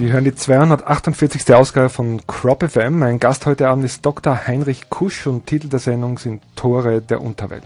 Sie hören die 248. Ausgabe von Crop FM. Mein Gast heute Abend ist Dr. Heinrich Kusch und Titel der Sendung sind Tore der Unterwelt.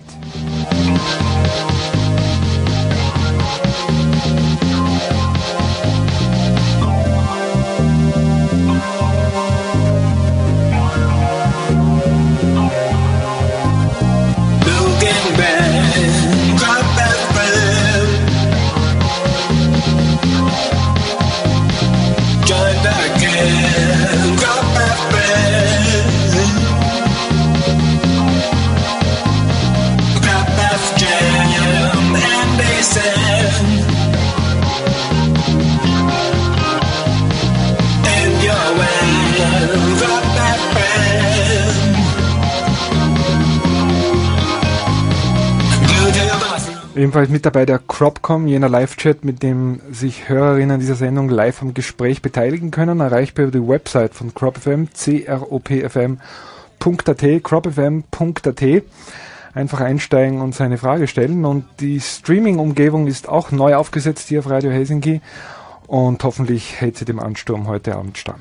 Ebenfalls mit dabei der Cropcom, jener Live-Chat, mit dem sich Hörerinnen dieser Sendung live am Gespräch beteiligen können, erreichbar über die Website von CropFM, cropfm.at, cropfm.at. Einfach einsteigen und seine Frage stellen. Und die Streaming-Umgebung ist auch neu aufgesetzt hier auf Radio Helsinki und hoffentlich hält sie dem Ansturm heute Abend stand.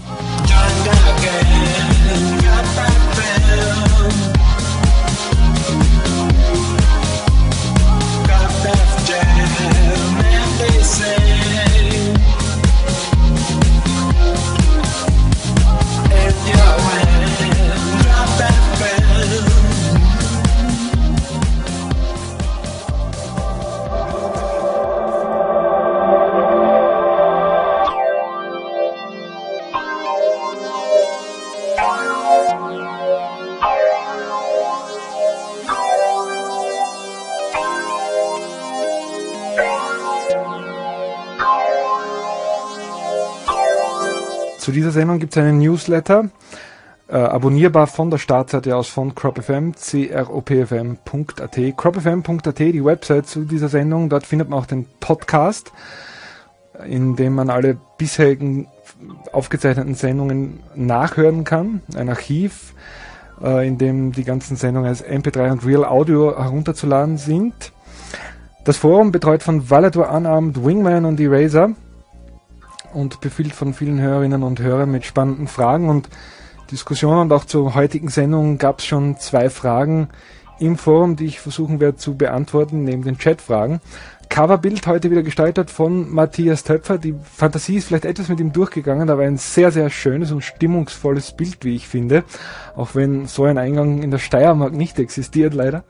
Zu dieser Sendung gibt es einen Newsletter, abonnierbar von der Startseite aus von CropFM, cropfm.at, cropfm.at, die Website zu dieser Sendung. Dort findet man auch den Podcast, in dem man alle bisherigen aufgezeichneten Sendungen nachhören kann. Ein Archiv, in dem die ganzen Sendungen als MP3 und Real Audio herunterzuladen sind. Das Forum, betreut von Valador Unarmed, Wingman und Eraser, und befüllt von vielen Hörerinnen und Hörern mit spannenden Fragen und Diskussionen. Und auch zur heutigen Sendung gab es schon 2 Fragen im Forum, die ich versuchen werde zu beantworten, neben den Chatfragen. Coverbild heute wieder gestaltet von Matthias Töpfer. Die Fantasie ist vielleicht etwas mit ihm durchgegangen, aber ein sehr, sehr schönes und stimmungsvolles Bild, wie ich finde. Auch wenn so ein Eingang in der Steiermark nicht existiert, leider.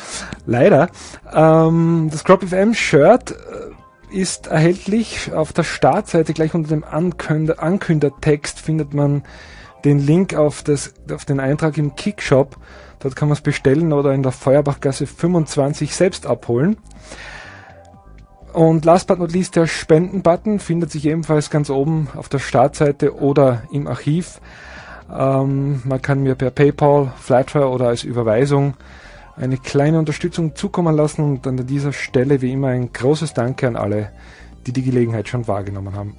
Das CropFM-Shirt ist erhältlich auf der Startseite. Gleich unter dem Ankündertext findet man den Link auf den Eintrag im Kickshop. Dort kann man es bestellen oder in der Feuerbachgasse 25 selbst abholen. Und last but not least, der Spenden-Button findet sich ebenfalls ganz oben auf der Startseite oder im Archiv. Man kann mir per PayPal, Flatrate oder als Überweisung eine kleine Unterstützung zukommen lassen, und an dieser Stelle wie immer ein großes Danke an alle, die die Gelegenheit schon wahrgenommen haben.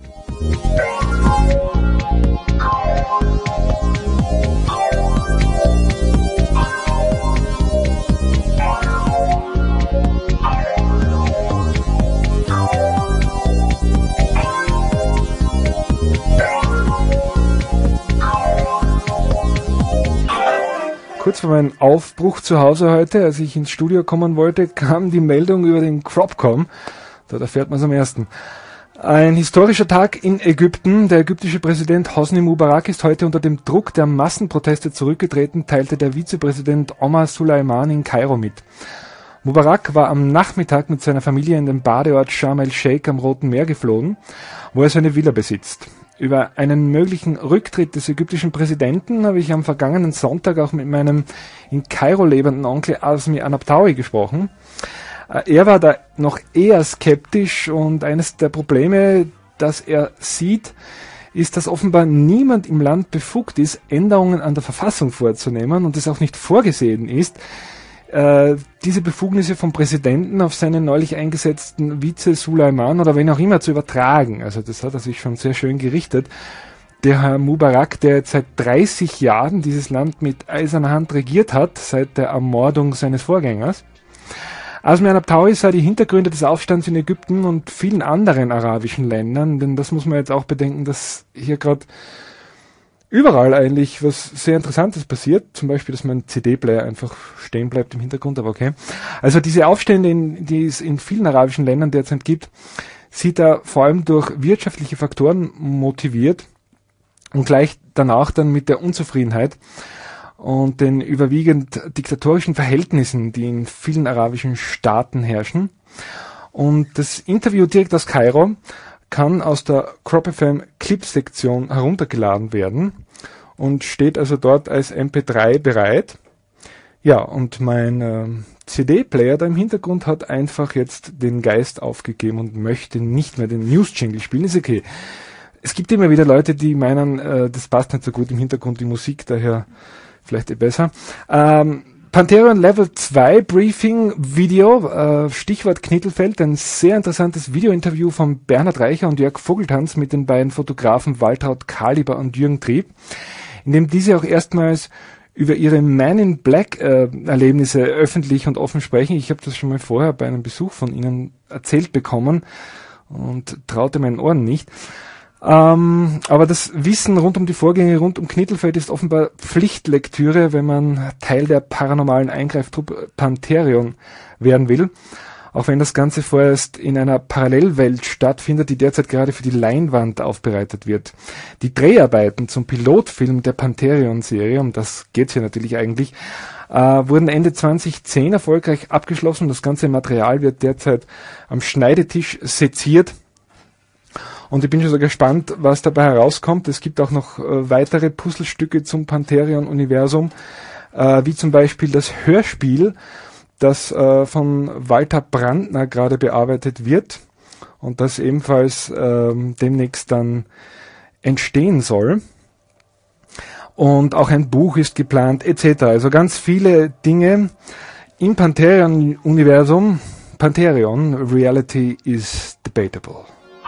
Kurz vor meinem Aufbruch zu Hause heute, als ich ins Studio kommen wollte, kam die Meldung über den Cropcom. Dort erfährt man es am ersten. Ein historischer Tag in Ägypten. Der ägyptische Präsident Hosni Mubarak ist heute unter dem Druck der Massenproteste zurückgetreten, teilte der Vizepräsident Omar Suleiman in Kairo mit. Mubarak war am Nachmittag mit seiner Familie in den Badeort Sharm el-Sheikh am Roten Meer geflogen, wo er seine Villa besitzt. Über einen möglichen Rücktritt des ägyptischen Präsidenten habe ich am vergangenen Sonntag auch mit meinem in Kairo lebenden Onkel Azmi Anabtawi gesprochen. Er war da noch eher skeptisch, und eines der Probleme, das er sieht, ist, dass offenbar niemand im Land befugt ist, Änderungen an der Verfassung vorzunehmen und es auch nicht vorgesehen ist, diese Befugnisse vom Präsidenten auf seinen neulich eingesetzten Vize Suleiman oder wen auch immer zu übertragen. Also das hat er sich schon sehr schön gerichtet. Der Herr Mubarak, der jetzt seit 30 Jahren dieses Land mit eiserner Hand regiert hat, seit der Ermordung seines Vorgängers. Azmi Abtawi sah die Hintergründe des Aufstands in Ägypten und vielen anderen arabischen Ländern, denn das muss man jetzt auch bedenken, dass hier gerade überall eigentlich was sehr Interessantes passiert. Zum Beispiel, dass mein CD-Player einfach stehen bleibt im Hintergrund, aber okay. Also diese Aufstände, die es in vielen arabischen Ländern derzeit gibt, sieht er vor allem durch wirtschaftliche Faktoren motiviert und gleich danach dann mit der Unzufriedenheit und den überwiegend diktatorischen Verhältnissen, die in vielen arabischen Staaten herrschen. Und das Interview direkt aus Kairo kann aus der Crop FM Clip-Sektion heruntergeladen werden und steht also dort als MP3 bereit. Ja, und mein CD-Player da im Hintergrund hat einfach jetzt den Geist aufgegeben und möchte nicht mehr den News-Jingle spielen. Ist okay. Es gibt immer wieder Leute, die meinen, das passt nicht so gut im Hintergrund, die Musik, daher vielleicht besser. Pantherion Level 2 Briefing Video, Stichwort Knittelfeld, ein sehr interessantes Videointerview von Bernhard Reicher und Jörg Vogeltanz mit den beiden Fotografen Waltraud Kaliber und Jürgen Trieb, in dem diese auch erstmals über ihre Man in Black Erlebnisse öffentlich und offen sprechen. Ich habe das schon mal vorher bei einem Besuch von ihnen erzählt bekommen und traute meinen Ohren nicht. Aber das Wissen rund um die Vorgänge rund um Knittelfeld ist offenbar Pflichtlektüre, wenn man Teil der paranormalen Eingreiftruppe Pantherion werden will. Auch wenn das Ganze vorerst in einer Parallelwelt stattfindet, die derzeit gerade für die Leinwand aufbereitet wird. Die Dreharbeiten zum Pilotfilm der Pantherion-Serie, um das geht's hier natürlich eigentlich, wurden Ende 2010 erfolgreich abgeschlossen. Das ganze Material wird derzeit am Schneidetisch seziert. Und ich bin schon so gespannt, was dabei herauskommt. Es gibt auch noch weitere Puzzlestücke zum Pantherion-Universum, wie zum Beispiel das Hörspiel, das von Walter Brandner gerade bearbeitet wird und das ebenfalls demnächst dann entstehen soll. Und auch ein Buch ist geplant, etc. Also ganz viele Dinge im Pantherion-Universum. Pantherion, Reality is debatable.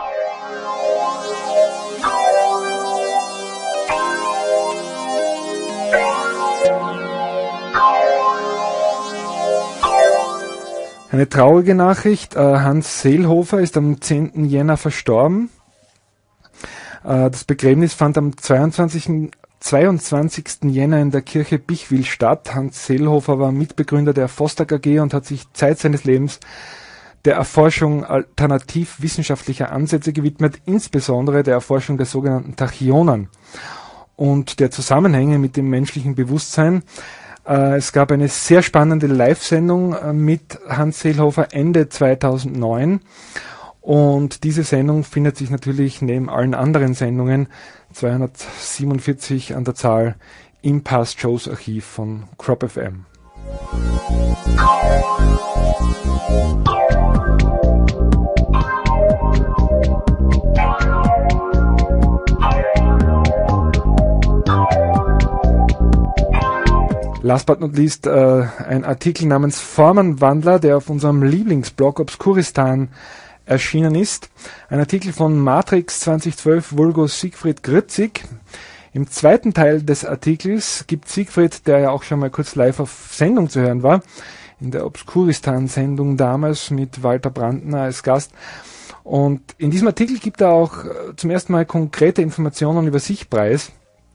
Eine traurige Nachricht, Hans Seelhofer ist am 10. Jänner verstorben. Das Begräbnis fand am 22. Jänner in der Kirche Bichwil statt. Hans Seelhofer war Mitbegründer der Vostok AG und hat sich Zeit seines Lebens der Erforschung alternativ-wissenschaftlicher Ansätze gewidmet, insbesondere der Erforschung der sogenannten Tachyonen und der Zusammenhänge mit dem menschlichen Bewusstsein. Es gab eine sehr spannende Live-Sendung mit Hans Seelhofer Ende 2009 und diese Sendung findet sich natürlich neben allen anderen Sendungen, 247 an der Zahl, im Past Shows Archiv von Crop FM. Last but not least ein Artikel namens Formenwandler, der auf unserem Lieblingsblog Obskuristan erschienen ist. Ein Artikel von Matrix 2012 Vulgo Siegfried Grützig. Im zweiten Teil des Artikels gibt Siegfried, der ja auch schon mal kurz live auf Sendung zu hören war, in der Obskuristan-Sendung damals mit Walter Brandner als Gast. Und in diesem Artikel gibt er auch zum ersten Mal konkrete Informationen über sich preis.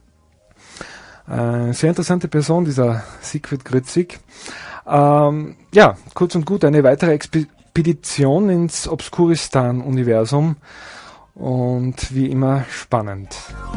Sehr interessante Person, dieser Siegfried Grützig. Ja, kurz und gut, eine weitere Expedition ins Obskuristan-Universum und wie immer spannend.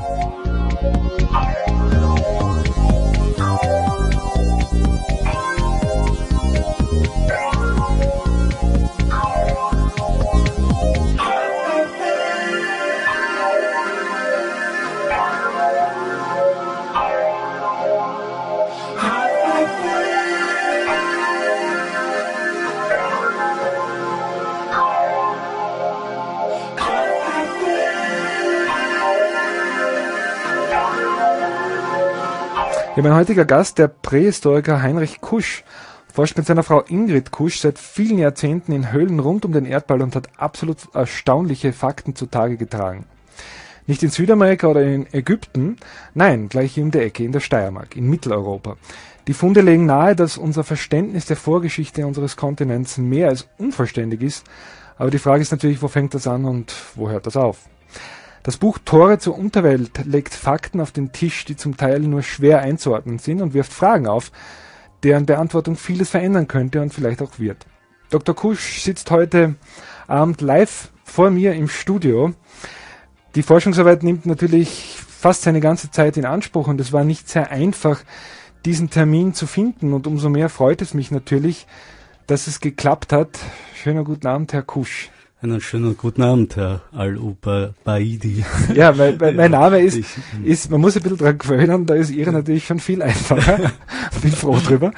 Ja, mein heutiger Gast, der Prähistoriker Heinrich Kusch, forscht mit seiner Frau Ingrid Kusch seit vielen Jahrzehnten in Höhlen rund um den Erdball und hat absolut erstaunliche Fakten zutage getragen. Nicht in Südamerika oder in Ägypten, nein, gleich hier um die Ecke, in der Steiermark, in Mitteleuropa. Die Funde legen nahe, dass unser Verständnis der Vorgeschichte unseres Kontinents mehr als unvollständig ist. Aber die Frage ist natürlich, wo fängt das an und wo hört das auf? Das Buch Tore zur Unterwelt legt Fakten auf den Tisch, die zum Teil nur schwer einzuordnen sind und wirft Fragen auf, deren Beantwortung vieles verändern könnte und vielleicht auch wird. Dr. Kusch sitzt heute Abend live vor mir im Studio. Die Forschungsarbeit nimmt natürlich fast seine ganze Zeit in Anspruch und es war nicht sehr einfach, diesen Termin zu finden, und umso mehr freut es mich natürlich, dass es geklappt hat. Schönen guten Abend, Herr Kusch. Einen schönen guten Abend, Herr Al-Ubaidi. Ja, mein Name ist, man muss ein bisschen dran gewöhnen, da ist Ihre natürlich schon viel einfacher. Bin froh drüber.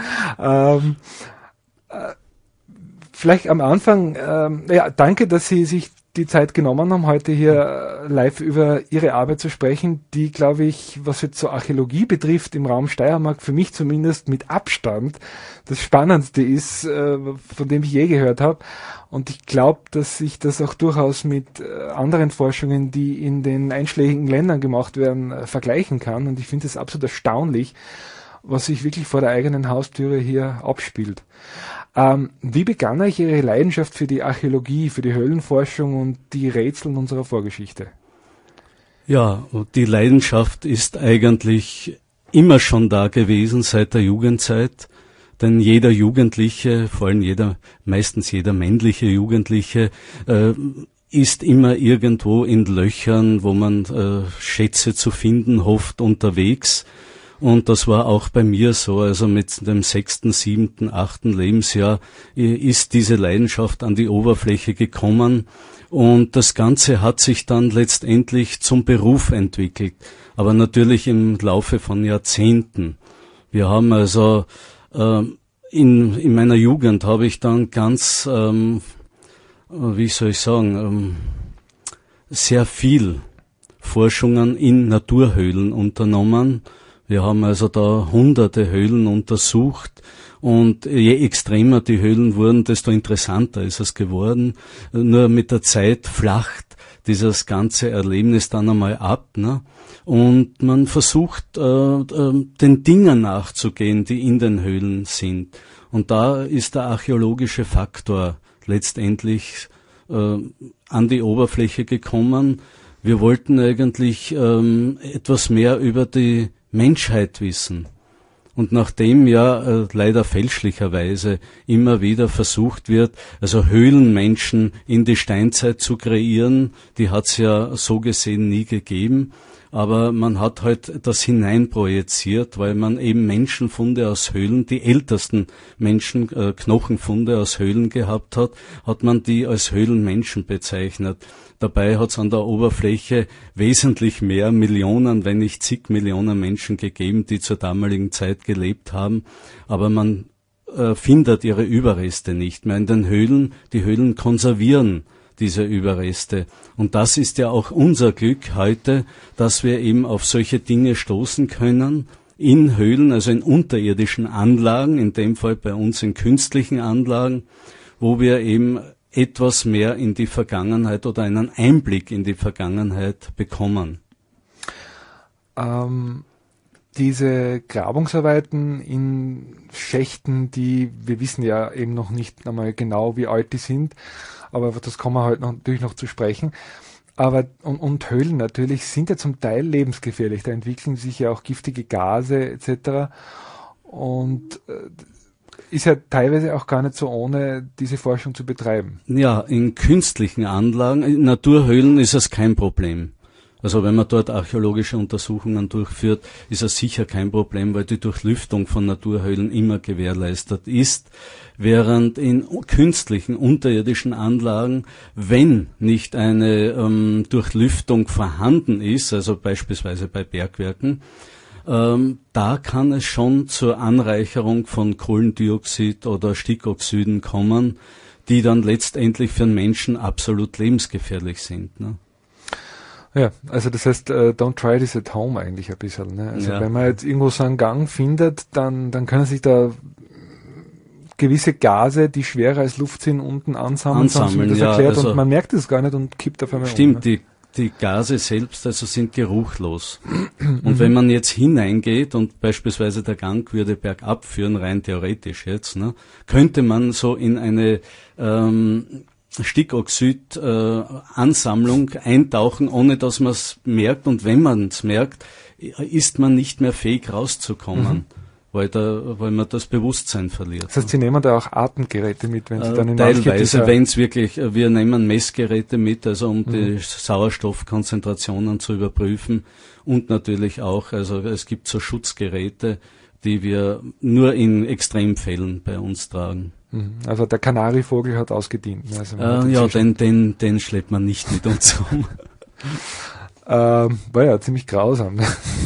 Vielleicht am Anfang, danke, dass Sie sich die Zeit genommen haben, heute hier live über Ihre Arbeit zu sprechen, die, glaube ich, was jetzt so Archäologie betrifft, im Raum Steiermark für mich zumindest mit Abstand das Spannendste ist, von dem ich je gehört habe. Und ich glaube, dass ich das auch durchaus mit anderen Forschungen, die in den einschlägigen Ländern gemacht werden, vergleichen kann. Und ich finde es absolut erstaunlich, was sich wirklich vor der eigenen Haustüre hier abspielt. Wie begann eigentlich Ihre Leidenschaft für die Archäologie, für die Höhlenforschung und die Rätsel unserer Vorgeschichte? Ja, die Leidenschaft ist eigentlich immer schon da gewesen seit der Jugendzeit, denn jeder Jugendliche, vor allem meistens jeder männliche Jugendliche, ist immer irgendwo in Löchern, wo man Schätze zu finden hofft, unterwegs. Und das war auch bei mir so, also mit dem 6., 7., 8. Lebensjahr ist diese Leidenschaft an die Oberfläche gekommen und das Ganze hat sich dann letztendlich zum Beruf entwickelt, aber natürlich im Laufe von Jahrzehnten. Wir haben also, in meiner Jugend habe ich dann ganz, sehr viel Forschungen in Naturhöhlen unternommen. Wir haben also da hunderte Höhlen untersucht und je extremer die Höhlen wurden, desto interessanter ist es geworden. Nur mit der Zeit flacht dieses ganze Erlebnis dann einmal ab, ne? Und man versucht, den Dingen nachzugehen, die in den Höhlen sind. Und da ist der archäologische Faktor letztendlich an die Oberfläche gekommen. Wir wollten eigentlich etwas mehr über die Menschheit wissen. Und nachdem ja leider fälschlicherweise immer wieder versucht wird, also Höhlenmenschen in die Steinzeit zu kreieren, die hat es ja so gesehen nie gegeben, aber man hat halt das hineinprojiziert, weil man eben Menschenfunde aus Höhlen, die ältesten Knochenfunde aus Höhlen gehabt hat, hat man die als Höhlenmenschen bezeichnet. Dabei hat es an der Oberfläche wesentlich mehr Millionen, wenn nicht zig Millionen Menschen gegeben, die zur damaligen Zeit gelebt haben. Aber man findet ihre Überreste nicht mehr in den Höhlen. Die Höhlen konservieren diese Überreste. Und das ist ja auch unser Glück heute, dass wir eben auf solche Dinge stoßen können, in Höhlen, also in unterirdischen Anlagen, in dem Fall bei uns in künstlichen Anlagen, wo wir eben etwas mehr in die Vergangenheit oder einen Einblick in die Vergangenheit bekommen. Diese Grabungsarbeiten in Schächten, die, wir wissen ja eben noch nicht einmal genau, wie alt die sind, aber das kommen wir heute natürlich noch zu sprechen. Aber und Höhlen natürlich sind ja zum Teil lebensgefährlich. Da entwickeln sich ja auch giftige Gase etc. Und ist ja teilweise auch gar nicht so ohne, diese Forschung zu betreiben. Ja, in künstlichen Anlagen, in Naturhöhlen ist es kein Problem. Also wenn man dort archäologische Untersuchungen durchführt, ist es sicher kein Problem, weil die Durchlüftung von Naturhöhlen immer gewährleistet ist. Während in künstlichen, unterirdischen Anlagen, wenn nicht eine Durchlüftung vorhanden ist, also beispielsweise bei Bergwerken, da kann es schon zur Anreicherung von Kohlendioxid oder Stickoxiden kommen, die dann letztendlich für den Menschen absolut lebensgefährlich sind, ne? Ja, also das heißt, don't try this at home eigentlich ein bisschen, ne? Also ja. Wenn man jetzt irgendwo so einen Gang findet, dann können sich da gewisse Gase, die schwerer als Luft sind, unten ansammeln, so haben sie mir das erklärt, also, und man merkt es gar nicht und kippt auf einmal stimmt, um. Ne? Die Gase selbst also sind geruchlos. Und wenn man jetzt hineingeht und beispielsweise der Gang würde bergab führen, rein theoretisch jetzt, ne, könnte man so in eine Stickoxid-Ansammlung eintauchen, ohne dass man es merkt. Und wenn man es merkt, ist man nicht mehr fähig rauszukommen. Weil man das Bewusstsein verliert. Das heißt, Sie nehmen da auch Atemgeräte mit, wenn Sie dann in teilweise, wenn es wirklich, wir nehmen Messgeräte mit, also um die Sauerstoffkonzentrationen zu überprüfen und natürlich auch, also es gibt so Schutzgeräte, die wir nur in Extremfällen bei uns tragen. Also der Kanarivogel hat ausgedient. Also den schleppt man nicht mit uns rum. War ja ziemlich grausam.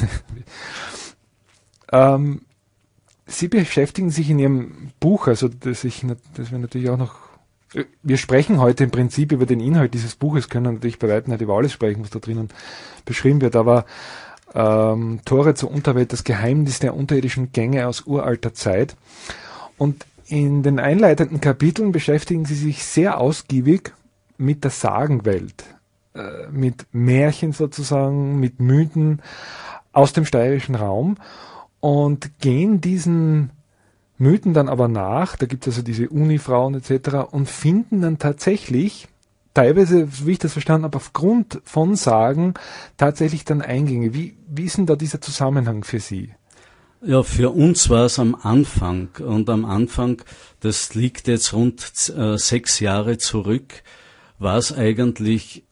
Sie beschäftigen sich in Ihrem Buch, also dass wir natürlich auch noch, wir sprechen heute im Prinzip über den Inhalt dieses Buches, können natürlich bei weitem nicht über alles sprechen, was da drinnen beschrieben wird, aber Tore zur Unterwelt, das Geheimnis der unterirdischen Gänge aus uralter Zeit. Und in den einleitenden Kapiteln beschäftigen Sie sich sehr ausgiebig mit der Sagenwelt, mit Märchen sozusagen, mit Mythen aus dem steirischen Raum. Und gehen diesen Mythen dann aber nach, da gibt es also diese Unifrauen etc. und finden dann tatsächlich, teilweise, wie ich das verstanden habe, aufgrund von Sagen tatsächlich dann Eingänge. Wie ist denn da dieser Zusammenhang für Sie? Ja, für uns war es am Anfang, und am Anfang, das liegt jetzt rund 6 Jahre zurück, war es eigentlich,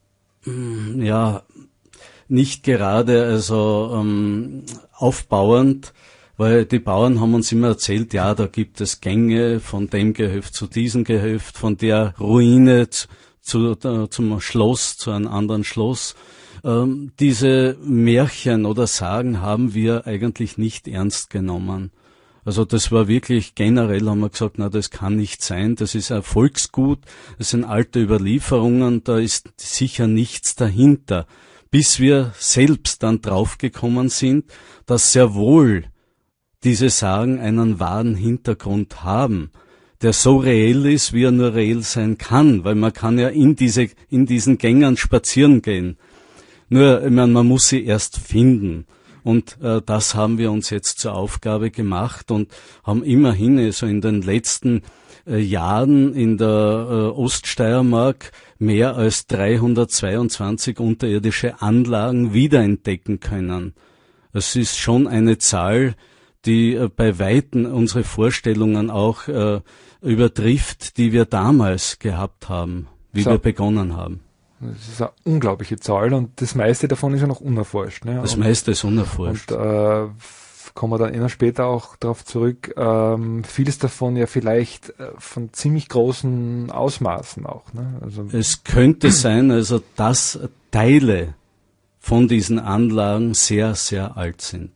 nicht gerade aufbauend, weil die Bauern haben uns immer erzählt, ja, da gibt es Gänge von dem Gehöft zu diesem Gehöft, von der Ruine zum Schloss, zu einem anderen Schloss. Diese Märchen oder Sagen haben wir eigentlich nicht ernst genommen. Also das war wirklich generell, haben wir gesagt, na, das kann nicht sein, das ist ein Volksgut, das sind alte Überlieferungen, da ist sicher nichts dahinter. Bis wir selbst dann draufgekommen sind, dass sehr wohl diese Sagen einen wahren Hintergrund haben, der so reell ist, wie er nur reell sein kann, weil man kann ja in diesen Gängen spazieren gehen. Nur, ich meine, man muss sie erst finden. Und das haben wir uns jetzt zur Aufgabe gemacht und haben immerhin so in den letzten Jahren in der Oststeiermark mehr als 322 unterirdische Anlagen wiederentdecken können. Es ist schon eine Zahl, die bei Weitem unsere Vorstellungen auch übertrifft, die wir damals gehabt haben, wie wir begonnen haben. Das ist eine unglaubliche Zahl und das meiste davon ist ja noch unerforscht. Ne? Das meiste ist unerforscht. Und kommen wir dann eher später auch darauf zurück, vieles davon ja vielleicht von ziemlich großen Ausmaßen auch. Ne? Also es könnte sein, also dass Teile von diesen Anlagen sehr, sehr alt sind.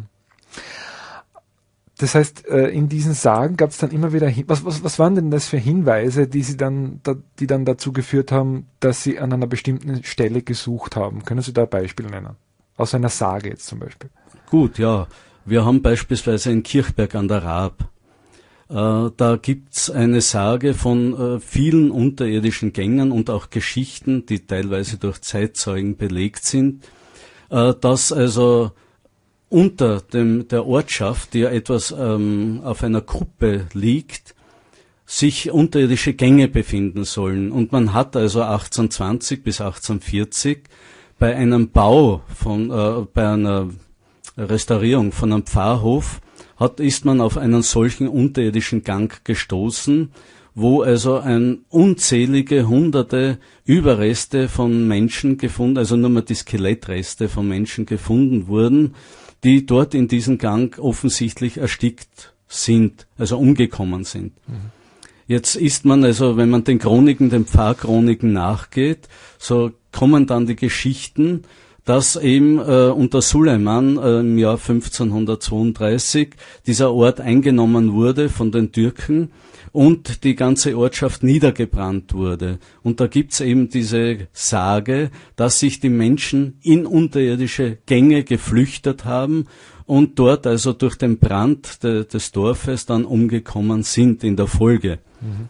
Das heißt, in diesen Sagen gab es dann immer wieder, was waren denn das für Hinweise, die dann dazu geführt haben, dass Sie an einer bestimmten Stelle gesucht haben? Können Sie da ein Beispiel nennen? Aus einer Sage jetzt zum Beispiel. Gut, ja. Wir haben beispielsweise in Kirchberg an der Raab. Da gibt's eine Sage von vielen unterirdischen Gängen und auch Geschichten, die teilweise durch Zeitzeugen belegt sind, dass also unter der Ortschaft, die ja etwas auf einer Kuppe liegt, sich unterirdische Gänge befinden sollen. Und man hat also 1820 bis 1840 bei einem Bau bei einer Restaurierung von einem Pfarrhof ist man auf einen solchen unterirdischen Gang gestoßen, wo also unzählige hunderte Überreste von Menschen gefunden, also nur mal die Skelettreste von Menschen gefunden wurden, die dort in diesem Gang offensichtlich erstickt sind, also umgekommen sind. Jetzt ist man also, wenn man den Pfarrchroniken nachgeht, so kommen dann die Geschichten, dass eben unter Suleiman im Jahr 1532 dieser Ort eingenommen wurde von den Türken und die ganze Ortschaft niedergebrannt wurde. Und da gibt's eben diese Sage, dass sich die Menschen in unterirdische Gänge geflüchtet haben und dort also durch den Brand des Dorfes dann umgekommen sind in der Folge.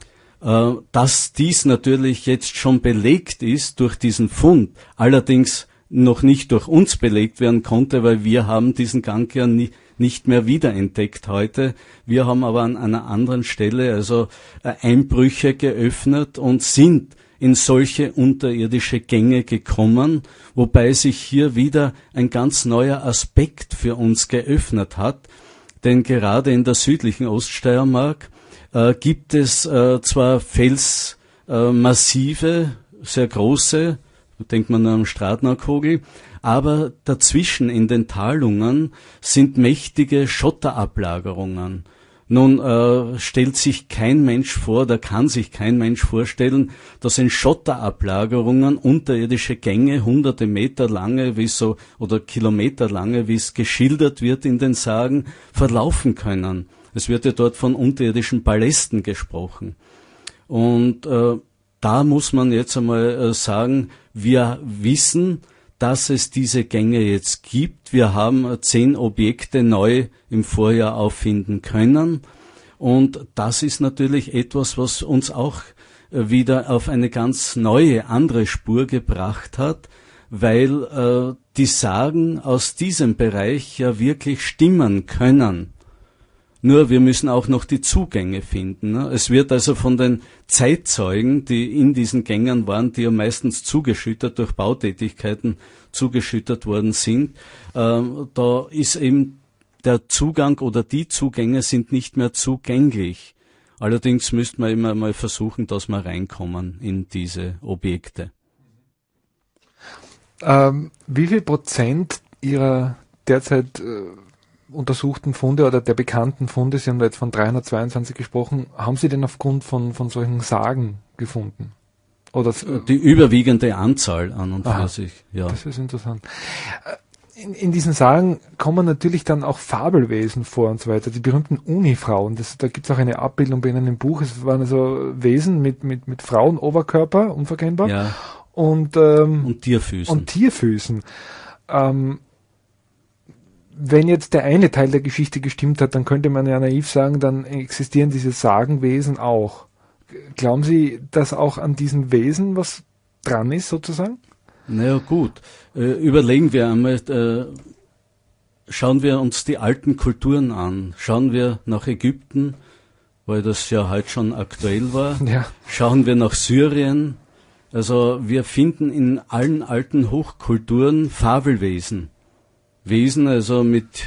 Dass dies natürlich jetzt schon belegt ist durch diesen Fund, allerdings noch nicht durch uns belegt werden konnte, weil wir haben diesen Gang ja nicht mehr wiederentdeckt heute. Wir haben aber an einer anderen Stelle also Einbrüche geöffnet und sind in solche unterirdische Gänge gekommen, wobei sich hier wieder ein ganz neuer Aspekt für uns geöffnet hat, denn gerade in der südlichen Oststeiermark gibt es zwar Felsmassive, sehr große, denkt man nur am Stratnerkogel, aber dazwischen in den Talungen sind mächtige Schotterablagerungen. Nun stellt sich kein Mensch vor, da kann sich kein Mensch vorstellen, dass in Schotterablagerungen unterirdische Gänge, hunderte Meter lange oder Kilometer lange, wie es geschildert wird in den Sagen, verlaufen können. Es wird ja dort von unterirdischen Palästen gesprochen. Und da muss man jetzt einmal sagen, wir wissen, dass es diese Gänge jetzt gibt. Wir haben 10 Objekte neu im Vorjahr auffinden können. Und das ist natürlich etwas, was uns auch wieder auf eine ganz neue, andere Spur gebracht hat, weil die Sagen aus diesem Bereich ja wirklich stimmen können. Nur wir müssen auch noch die Zugänge finden. Ne? Es wird also von den Zeitzeugen, die in diesen Gängen waren, die ja meistens zugeschüttet durch Bautätigkeiten zugeschüttet worden sind, da ist eben der Zugang oder die Zugänge sind nicht mehr zugänglich. Allerdings müsste man immer mal versuchen, dass wir reinkommen in diese Objekte. Wie viel Prozent Ihrer derzeit untersuchten Funde oder der bekannten Funde, Sie haben da jetzt von 322 gesprochen, haben Sie denn aufgrund von solchen Sagen gefunden? Oder die überwiegende Anzahl an und für sich, ja. Das ist interessant. In diesen Sagen kommen natürlich dann auch Fabelwesen vor und so weiter, die berühmten Unifrauen. Da gibt es auch eine Abbildung bei Ihnen im Buch. Es waren also Wesen mit Frauenoberkörper, unverkennbar, ja. Und Tierfüßen. Wenn jetzt der eine Teil der Geschichte gestimmt hat, dann könnte man ja naiv sagen, dann existieren diese Sagenwesen auch. Glauben Sie, dass auch an diesen Wesen was dran ist, sozusagen? Naja, gut. Überlegen wir einmal, schauen wir uns die alten Kulturen an. Schauen wir nach Ägypten, weil das ja heute schon aktuell war. Ja. Schauen wir nach Syrien. Also wir finden in allen alten Hochkulturen Fabelwesen. Wesen, also mit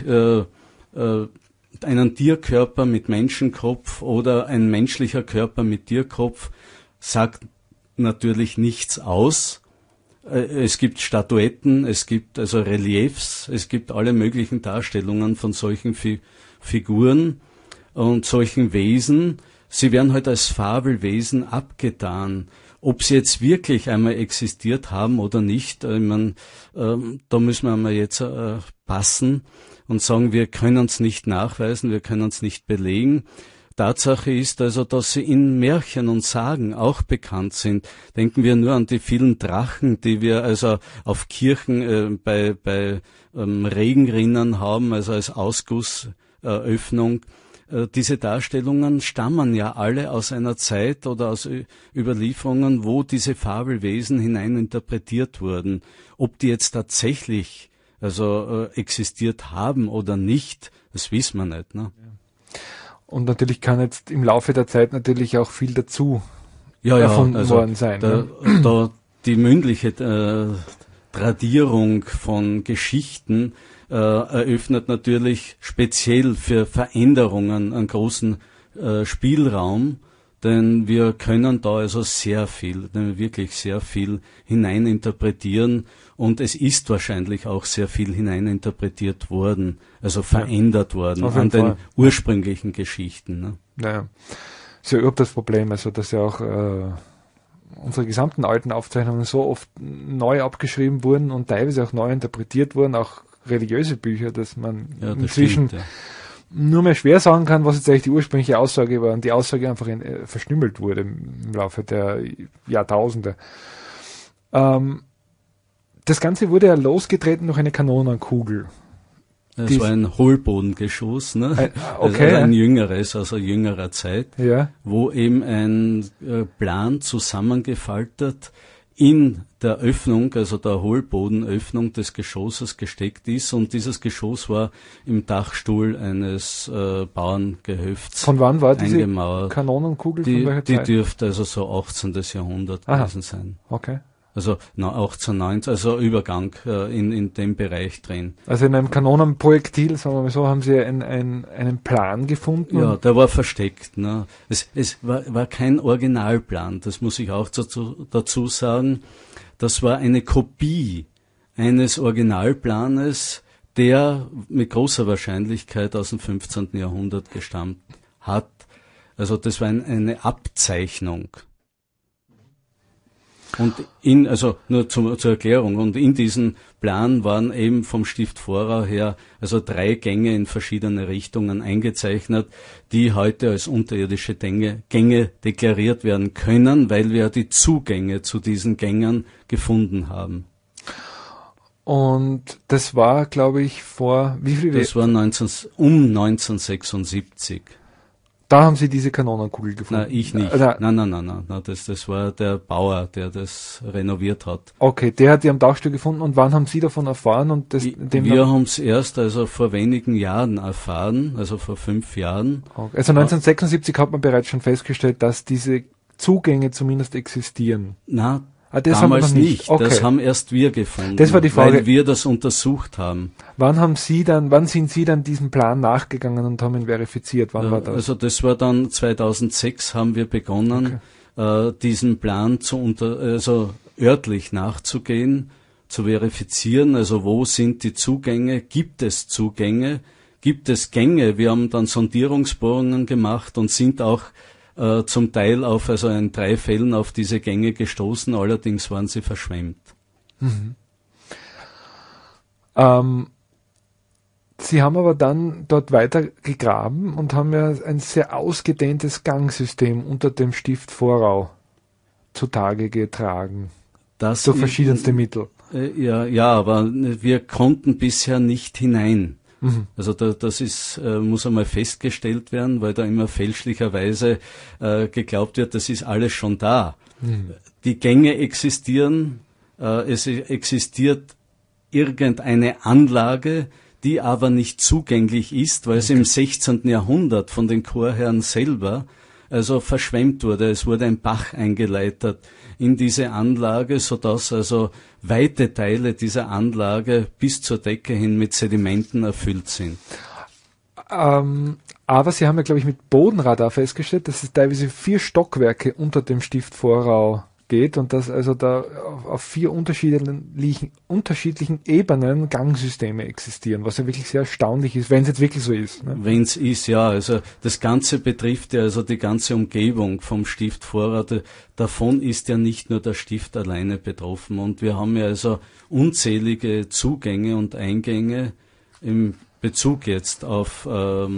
einem Tierkörper mit Menschenkopf oder ein menschlicher Körper mit Tierkopf, sagt natürlich nichts aus. Es gibt Statuetten, es gibt also Reliefs, es gibt alle möglichen Darstellungen von solchen Figuren und solchen Wesen. Sie werden halt als Fabelwesen abgetan. Ob sie jetzt wirklich einmal existiert haben oder nicht, ich meine, da müssen wir einmal jetzt passen und sagen, wir können es nicht nachweisen, wir können es nicht belegen. Tatsache ist also, dass sie in Märchen und Sagen auch bekannt sind. Denken wir nur an die vielen Drachen, die wir also auf Kirchen bei Regenrinnen haben, also als Ausgusseröffnung. Diese Darstellungen stammen ja alle aus einer Zeit oder aus Überlieferungen, wo diese Fabelwesen hineininterpretiert wurden. Ob die jetzt tatsächlich existiert haben oder nicht, das wissen wir nicht. Ne? Und natürlich kann jetzt im Laufe der Zeit natürlich auch viel dazu erfunden worden sein. Da die mündliche Tradierung von Geschichten eröffnet natürlich speziell für Veränderungen einen großen Spielraum, denn wir können da also wirklich sehr viel hineininterpretieren und es ist wahrscheinlich auch sehr viel hineininterpretiert worden, also verändert worden an den ursprünglichen Geschichten. Ne? Naja, ist ja überhaupt das Problem, also dass ja auch unsere gesamten alten Aufzeichnungen so oft neu abgeschrieben wurden und teilweise auch neu interpretiert wurden, auch religiöse Bücher, dass man inzwischen nur mehr schwer sagen kann, was jetzt eigentlich die ursprüngliche Aussage war und die Aussage einfach verstümmelt wurde im Laufe der Jahrtausende. Das Ganze wurde ja losgetreten durch eine Kanonenkugel. Es war ein Hohlbodengeschoss, ne? Okay. Also ein jüngeres, also jüngerer Zeit, Ja. wo eben ein Plan zusammengefaltet in der Öffnung, also der Hohlbodenöffnung des Geschosses gesteckt ist, und dieses Geschoss war im Dachstuhl eines Bauerngehöfts Von wann war diese eingemauert. Kanonenkugel? Von welcher Die Zeit? dürfte also so 18. Jahrhundert gewesen sein. Okay. Also 1890, also Übergang in dem Bereich drin. Also in einem Kanonenprojektil, sagen wir mal so, haben Sie einen Plan gefunden? Ja, der war versteckt. Ne? Es war kein Originalplan, das muss ich auch dazu sagen. Das war eine Kopie eines Originalplanes, der mit großer Wahrscheinlichkeit aus dem 15. Jahrhundert gestammt hat. Also das war eine Abzeichnung. Und also nur zur Erklärung, und in diesem Plan waren eben vom Stift Vorau her also 3 Gänge in verschiedene Richtungen eingezeichnet, die heute als unterirdische Gänge deklariert werden können, weil wir die Zugänge zu diesen Gängen gefunden haben. Und das war, glaube ich, vor wie viel? Das war 1976. Da haben Sie diese Kanonenkugel gefunden? Nein, ich nicht. Nein. Das war der Bauer, der das renoviert hat. Okay, der hat die am Dachstuhl gefunden. Und wann haben Sie davon erfahren? Und wir haben es erst also vor wenigen Jahren erfahren, also vor 5 Jahren. Okay. Also 1976 hat man bereits schon festgestellt, dass diese Zugänge zumindest existieren. Na, das damals haben wir nicht. Okay. Das haben erst wir gefunden, das war die Frage, weil wir das untersucht haben. Wann sind Sie dann diesem Plan nachgegangen und haben ihn verifiziert? Wann war das? Also das war dann 2006 haben wir begonnen, diesen Plan also örtlich nachzugehen, zu verifizieren, also wo sind die Zugänge, gibt es Zugänge, gibt es Gänge. Wir haben dann Sondierungsbohrungen gemacht und sind auch zum Teil also in 3 Fällen auf diese Gänge gestoßen, allerdings waren sie verschwemmt. Mhm. Sie haben aber dann dort weiter gegraben und haben ja ein sehr ausgedehntes Gangsystem unter dem Stift Vorau zutage getragen. Das durch verschiedenste Mittel. Ja, aber wir konnten bisher nicht hinein. Mhm. Also das muss einmal festgestellt werden, weil da immer fälschlicherweise geglaubt wird, das ist alles schon da. Mhm. Die Gänge existieren, es existiert irgendeine Anlage, die aber nicht zugänglich ist, weil es im 16. Jahrhundert von den Chorherren selber also verschwemmt wurde. Es wurde ein Bach eingeleitet in diese Anlage, sodass also weite Teile dieser Anlage bis zur Decke hin mit Sedimenten erfüllt sind. Aber Sie haben ja, glaube ich, mit Bodenradar festgestellt, dass es teilweise 4 Stockwerke unter dem Stift Vorau geht und dass also da auf 4 unterschiedlichen Ebenen Gangsysteme existieren, was ja wirklich sehr erstaunlich ist, wenn es jetzt wirklich so ist. Ne? Wenn es ist, ja. Also das Ganze betrifft ja also die ganze Umgebung vom Stift Vorau. Davon ist ja nicht nur der Stift alleine betroffen. Und wir haben ja also unzählige Zugänge und Eingänge im Bezug jetzt auf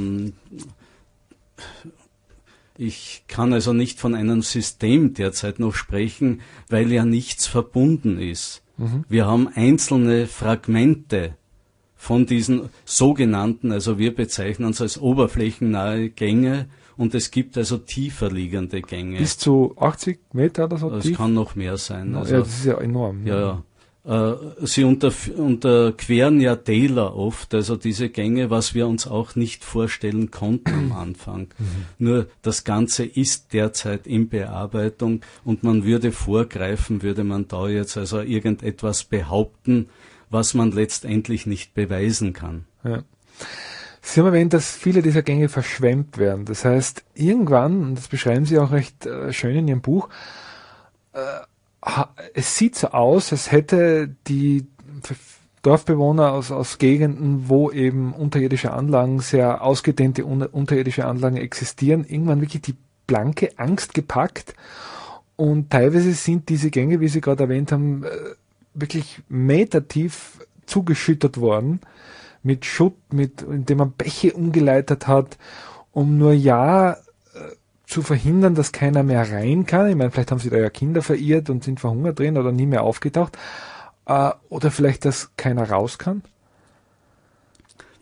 ich kann also nicht von einem System derzeit noch sprechen, weil ja nichts verbunden ist. Mhm. Wir haben einzelne Fragmente von diesen sogenannten, also wir bezeichnen es als oberflächennahe Gänge, und es gibt also tiefer liegende Gänge. Bis zu 80 Meter oder so? Das kann noch mehr sein. Also, ja, das ist ja enorm. Ja. Sie unterqueren ja Täler oft, also diese Gänge, was wir uns auch nicht vorstellen konnten am Anfang. Nur das Ganze ist derzeit in Bearbeitung, und man würde man da jetzt also irgendetwas behaupten, was man letztendlich nicht beweisen kann. Ja. Sie haben erwähnt, dass viele dieser Gänge verschwemmt werden. Das heißt, irgendwann, und das beschreiben Sie auch recht schön in Ihrem Buch, es sieht so aus, als hätte die Dorfbewohner aus Gegenden, wo eben unterirdische Anlagen, sehr ausgedehnte unterirdische Anlagen existieren, irgendwann wirklich die blanke Angst gepackt, und teilweise sind diese Gänge, wie Sie gerade erwähnt haben, wirklich metertief zugeschüttet worden mit Schutt, indem man Bäche umgeleitet hat, um nur zu verhindern, dass keiner mehr rein kann. Ich meine, vielleicht haben sie da ja Kinder verirrt und sind verhungert drin oder nie mehr aufgetaucht. Oder vielleicht, dass keiner raus kann?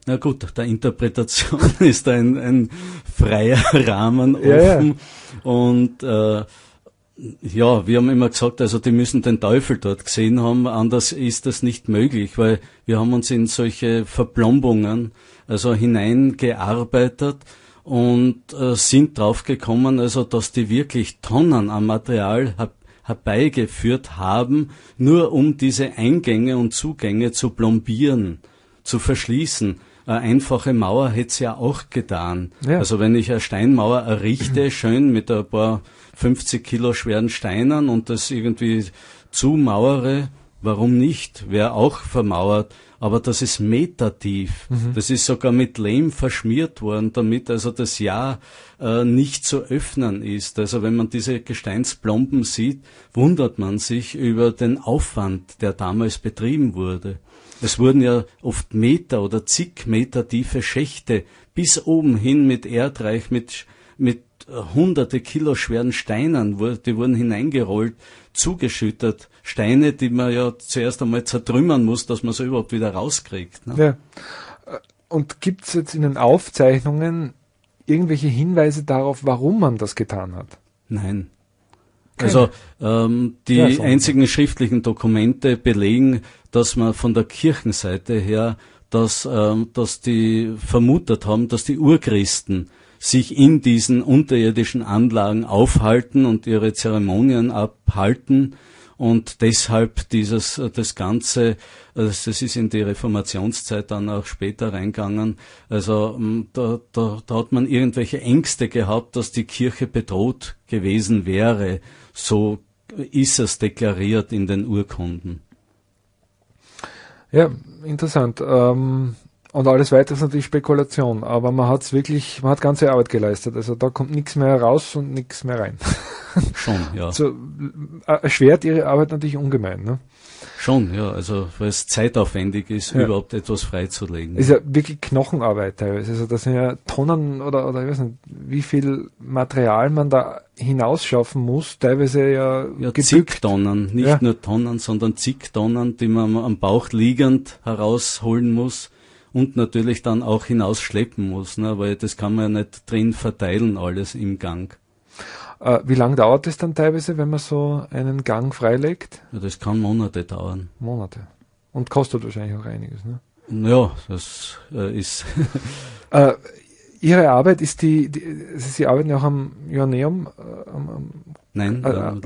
Na gut, der Interpretation ist ein freier Rahmen offen. Ja. Und ja, wir haben immer gesagt, also die müssen den Teufel dort gesehen haben, anders ist das nicht möglich, weil wir haben uns in solche Verplombungen also hineingearbeitet und sind draufgekommen, also dass die wirklich Tonnen an Material herbeigeführt haben, nur um diese Eingänge und Zugänge zu plombieren, zu verschließen. Eine einfache Mauer hätte es ja auch getan. Ja. Also wenn ich eine Steinmauer errichte, schön mit ein paar 50 Kilo schweren Steinen und das irgendwie zumauere, warum nicht? Wäre auch vermauert. Aber das ist metertief. Das ist sogar mit Lehm verschmiert worden, damit also das Jahr nicht zu öffnen ist. Also wenn man diese Gesteinsplomben sieht, wundert man sich über den Aufwand, der damals betrieben wurde. Es wurden ja oft Meter oder zig Meter tiefe Schächte bis oben hin mit Erdreich, mit hunderte Kilo schweren Steinen, die wurden hineingerollt, zugeschüttet. Steine, die man ja zuerst einmal zertrümmern muss, dass man sie überhaupt wieder rauskriegt. Ne? Ja. Und gibt es jetzt in den Aufzeichnungen irgendwelche Hinweise darauf, warum man das getan hat? Nein. Keine. Also die einzigen schriftlichen Dokumente belegen, dass man von der Kirchenseite her, dass die vermutet haben, dass die Urchristen sich in diesen unterirdischen Anlagen aufhalten und ihre Zeremonien abhalten und deshalb das Ganze, das ist in die Reformationszeit dann auch später reingegangen, also da hat man irgendwelche Ängste gehabt, dass die Kirche bedroht gewesen wäre, so ist es deklariert in den Urkunden. Ja, interessant. Und alles weitere ist natürlich Spekulation, aber man hat ganze Arbeit geleistet. Also da kommt nichts mehr raus und nichts mehr rein. Schon, ja. So, erschwert ihre Arbeit natürlich ungemein, ne? Schon, ja, also weil es zeitaufwendig ist, überhaupt etwas freizulegen. Ist ja wirklich Knochenarbeit teilweise. Also das sind ja Tonnen oder ich weiß nicht, wie viel Material man da hinausschaffen muss, teilweise ja zig Tonnen, nicht nur Tonnen, sondern zig Tonnen, die man am Bauch liegend herausholen muss. Und natürlich dann auch hinausschleppen muss, ne, weil das kann man ja nicht drin verteilen, alles im Gang. Wie lange dauert es dann teilweise, wenn man so einen Gang freilegt? Ja, das kann Monate dauern. Monate. Und kostet wahrscheinlich auch einiges, ne? Ja, das ist... Ihre Arbeit ist Sie arbeiten ja auch am Joanneum? Nein,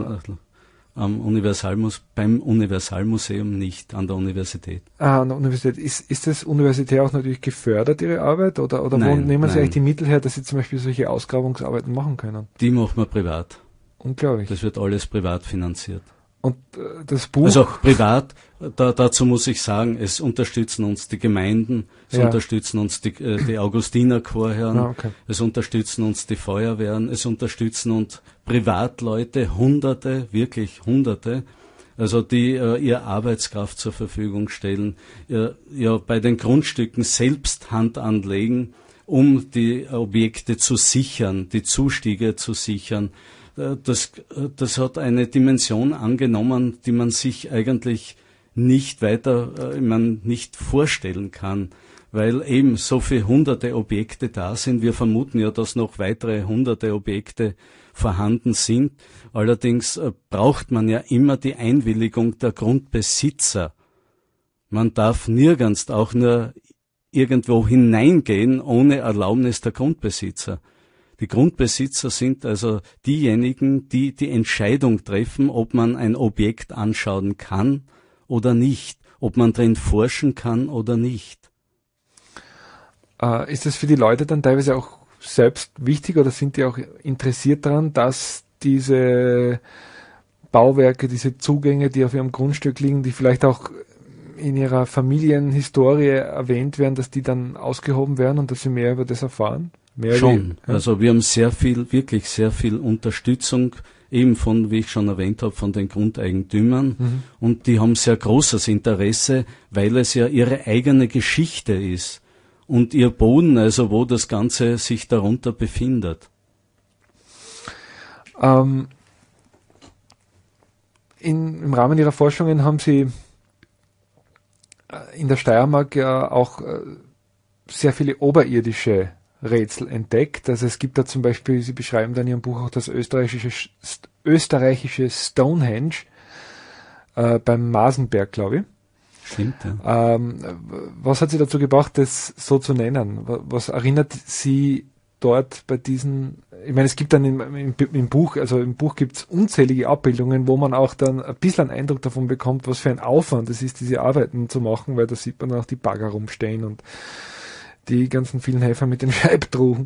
beim Universalmuseum nicht, an der Universität. An der Universität. Ist das universitär auch natürlich gefördert, Ihre Arbeit? Oder nein, wo nehmen Sie nein. eigentlich die Mittel her, dass Sie zum Beispiel solche Ausgrabungsarbeiten machen können? Die machen wir privat. Unglaublich. Das wird alles privat finanziert. Und das Buch? Also privat, dazu muss ich sagen, es unterstützen uns die Gemeinden, es unterstützen uns die Augustinerchorherren, okay. Es unterstützen uns die Feuerwehren, es unterstützen uns Privatleute, Hunderte, wirklich Hunderte, also die ihr Arbeitskraft zur Verfügung stellen, bei den Grundstücken selbst Hand anlegen, um die Objekte zu sichern, die Zustiege zu sichern. Das hat eine Dimension angenommen, die man sich eigentlich nicht nicht vorstellen kann, weil eben so viele hunderte Objekte da sind. Wir vermuten ja, dass noch weitere hunderte Objekte vorhanden sind. Allerdings braucht man ja immer die Einwilligung der Grundbesitzer. Man darf nirgends auch nur irgendwo hineingehen ohne Erlaubnis der Grundbesitzer. Die Grundbesitzer sind also diejenigen, die die Entscheidung treffen, ob man ein Objekt anschauen kann oder nicht, ob man drin forschen kann oder nicht. Ist das für die Leute dann teilweise auch selbst wichtig oder sind die auch interessiert daran, dass diese Bauwerke, diese Zugänge, die auf ihrem Grundstück liegen, die vielleicht auch in ihrer Familienhistorie erwähnt werden, dass die dann ausgehoben werden und dass sie mehr über das erfahren? Schon. Also wir haben wirklich sehr viel Unterstützung, eben von, wie ich schon erwähnt habe, von den Grundeigentümern. Und die haben sehr großes Interesse, weil es ja ihre eigene Geschichte ist und ihr Boden, also wo das Ganze sich darunter befindet. Im Rahmen Ihrer Forschungen haben Sie in der Steiermark ja auch sehr viele oberirdische Rätsel entdeckt. Also es gibt da zum Beispiel, Sie beschreiben dann in Ihrem Buch auch das österreichische Stonehenge beim Masenberg, glaube ich. Stimmt, ja. Was hat Sie dazu gebracht, das so zu nennen? Was erinnert Sie dort bei diesen, ich meine, es gibt dann im Buch, also im Buch gibt es unzählige Abbildungen, wo man auch dann ein bisschen einen Eindruck davon bekommt, was für ein Aufwand es ist, diese Arbeiten zu machen, weil da sieht man auch die Bagger rumstehen und die ganzen vielen Helfer mit den Scheibtruhen.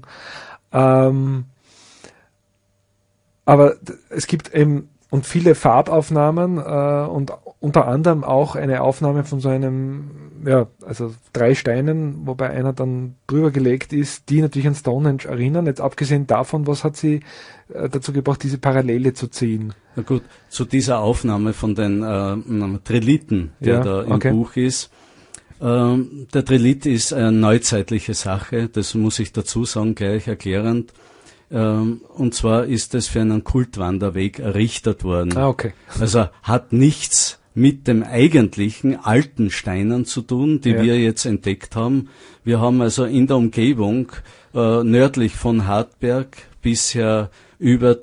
Aber es gibt eben und viele Farbaufnahmen und unter anderem auch eine Aufnahme von so einem, ja, also 3 Steinen, wobei einer dann drüber gelegt ist, die natürlich an Stonehenge erinnern. Jetzt abgesehen davon, was hat Sie dazu gebracht, diese Parallele zu ziehen? Na gut, zu dieser Aufnahme von den Trilithen, der da im Buch ist. Der Trilit ist eine neuzeitliche Sache, das muss ich dazu sagen, gleich erklärend. Und zwar ist es für einen Kultwanderweg errichtet worden. Okay. Also hat nichts mit dem eigentlichen alten Steinen zu tun, die wir jetzt entdeckt haben. Wir haben also in der Umgebung nördlich von Hartberg bisher über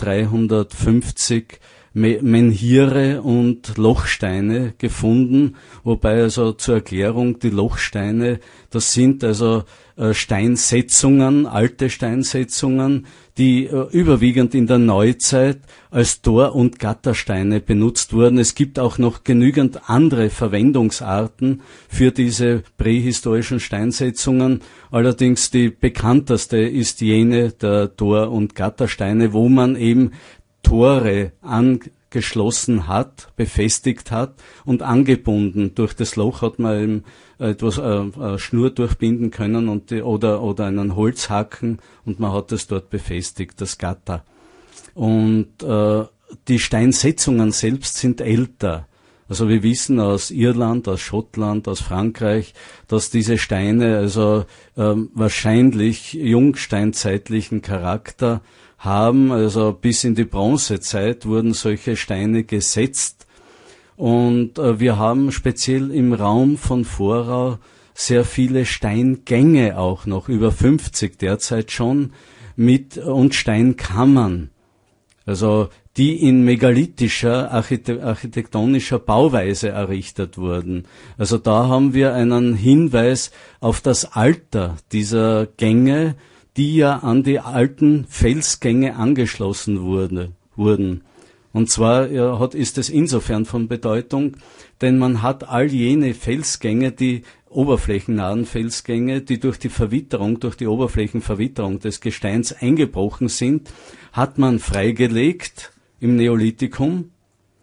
350 Menhire und Lochsteine gefunden, wobei also zur Erklärung die Lochsteine, das sind also Steinsetzungen, alte Steinsetzungen, die überwiegend in der Neuzeit als Tor- und Gattersteine benutzt wurden. Es gibt auch noch genügend andere Verwendungsarten für diese prähistorischen Steinsetzungen. Allerdings die bekannteste ist jene der Tor- und Gattersteine, wo man eben Tore angeschlossen hat, befestigt hat und angebunden. Durch das Loch hat man eben etwas Schnur durchbinden können und oder einen Holzhaken und man hat es dort befestigt, das Gatter. Und die Steinsetzungen selbst sind älter. Also wir wissen aus Irland, aus Schottland, aus Frankreich, dass diese Steine also wahrscheinlich jungsteinzeitlichen Charakter haben, also bis in die Bronzezeit wurden solche Steine gesetzt und wir haben speziell im Raum von Vorau sehr viele Steingänge auch noch, über 50 derzeit schon, und Steinkammern, also die in megalithischer, architektonischer Bauweise errichtet wurden. Also da haben wir einen Hinweis auf das Alter dieser Gänge, die ja an die alten Felsgänge angeschlossen wurden. Und zwar ist es insofern von Bedeutung, denn man hat all jene Felsgänge, die oberflächennahen Felsgänge, die durch die Oberflächenverwitterung des Gesteins eingebrochen sind, hat man freigelegt im Neolithikum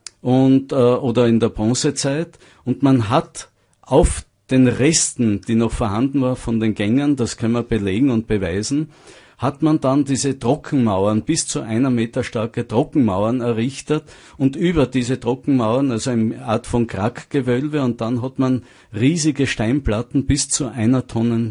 oder in der Bronzezeit, und man hat auf den Resten, die noch vorhanden war von den Gängen, das können wir belegen und beweisen, hat man dann diese Trockenmauern, bis zu 1 Meter starke Trockenmauern errichtet und über diese Trockenmauern, also eine Art von Krackgewölbe, und dann hat man riesige Steinplatten bis zu eine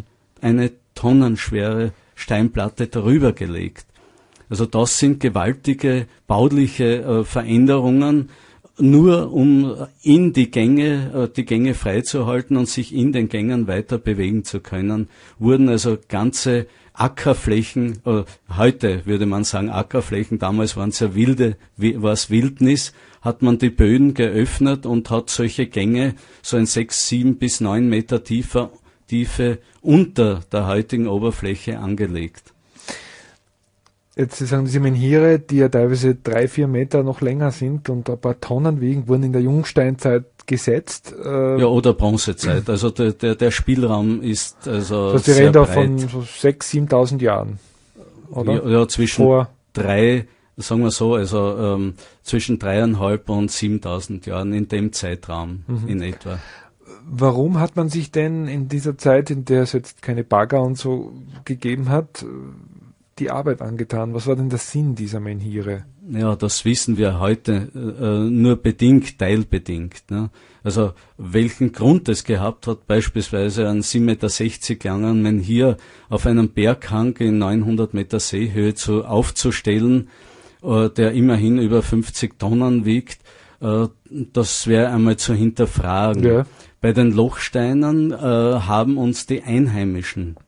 tonnenschwere Steinplatte darüber gelegt. Also das sind gewaltige bauliche Veränderungen, nur um in die Gänge freizuhalten und sich in den Gängen weiter bewegen zu können, wurden also ganze Ackerflächen, heute würde man sagen Ackerflächen, damals waren es ja war's Wildnis, hat man die Böden geöffnet und hat solche Gänge, so in 6, 7 bis 9 Meter Tiefe unter der heutigen Oberfläche angelegt. Jetzt Sie sagen, diese Menhire, die ja teilweise 3-4 Meter noch länger sind und ein paar Tonnen wiegen, wurden in der Jungsteinzeit gesetzt. Ja, oder Bronzezeit. Also der Spielraum ist also das heißt, sehr breit. Sie reden da von so 6.000, 7.000 Jahren, oder? Ja, zwischen 3, sagen wir so, also zwischen 3.500 und 7.000 Jahren, in dem Zeitraum in etwa. Warum hat man sich denn in dieser Zeit, in der es jetzt keine Bagger und so gegeben hat, die Arbeit angetan? Was war denn der Sinn dieser Menhire? Ja, das wissen wir heute nur bedingt, teilbedingt. Ne? Also welchen Grund es gehabt hat, beispielsweise einen 7,60 Meter langen Menhir auf einem Berghang in 900 Meter Seehöhe aufzustellen, der immerhin über 50 Tonnen wiegt, das wäre einmal zu hinterfragen. Ja. Bei den Lochsteinen haben uns die Einheimischen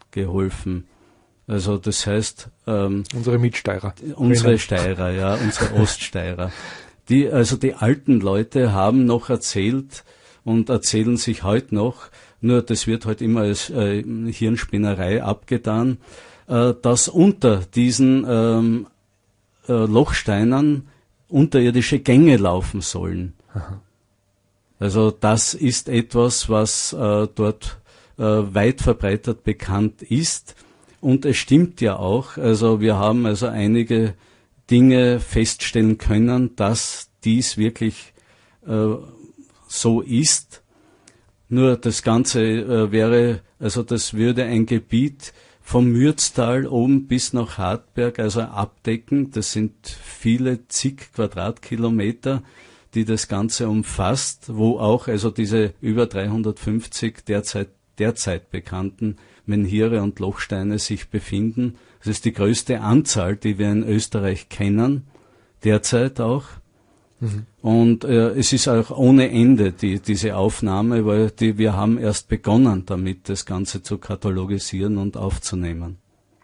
geholfen. Also das heißt unsere Mitsteirer. Unsere Steirer, ja, unsere Oststeirer. Die alten Leute haben noch erzählt und erzählen sich heute noch, nur das wird heute immer als Hirnspinnerei abgetan, dass unter diesen Lochsteinern unterirdische Gänge laufen sollen. Aha. Also das ist etwas, was dort weit verbreitet bekannt ist. Und es stimmt ja auch, also wir haben also einige Dinge feststellen können, dass dies wirklich so ist. Nur das Ganze das würde ein Gebiet vom Mürztal oben bis nach Hartberg, also abdecken. Das sind viele zig Quadratkilometer, die das Ganze umfasst, wo auch also diese über 350 derzeit bekannten Menhire und Lochsteine sich befinden. Das ist die größte Anzahl, die wir in Österreich kennen, derzeit auch. Mhm. Und es ist auch ohne Ende diese Aufnahme, weil wir haben erst begonnen damit, das Ganze zu katalogisieren und aufzunehmen.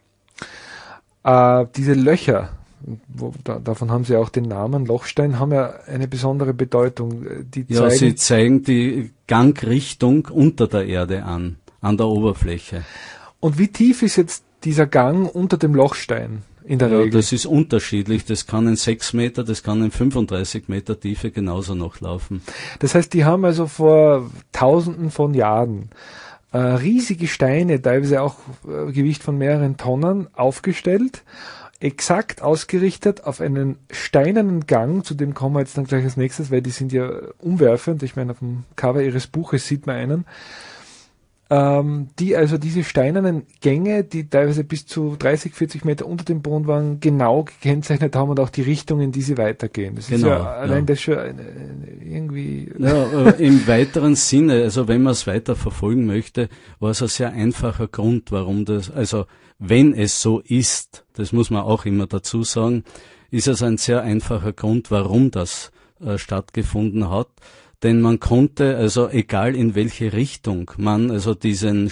Diese Löcher, davon haben sie auch den Namen, Lochstein, haben ja eine besondere Bedeutung. Sie zeigen die Gangrichtung unter der Erde an der Oberfläche. Und wie tief ist jetzt dieser Gang unter dem Lochstein in der Regel? Das ist unterschiedlich. Das kann in 6 Meter, das kann in 35 Meter Tiefe genauso noch laufen. Das heißt, die haben also vor Tausenden von Jahren riesige Steine, teilweise auch Gewicht von mehreren Tonnen, aufgestellt, exakt ausgerichtet auf einen steinernen Gang, zu dem kommen wir jetzt dann gleich als nächstes, weil die sind ja umwerfend. Ich meine, auf dem Cover ihres Buches sieht man einen. Die also diese steinernen Gänge, die teilweise bis zu 30, 40 Meter unter dem Boden waren, genau gekennzeichnet haben und auch die Richtung, in die sie weitergehen. Das ist ja allein das schon irgendwie... Ja, im weiteren Sinne, also wenn man es weiter verfolgen möchte, war es ein sehr einfacher Grund, warum das, also wenn es so ist, das muss man auch immer dazu sagen, ist es ein sehr einfacher Grund, warum das stattgefunden hat. Denn man konnte, also egal in welche Richtung man also diesen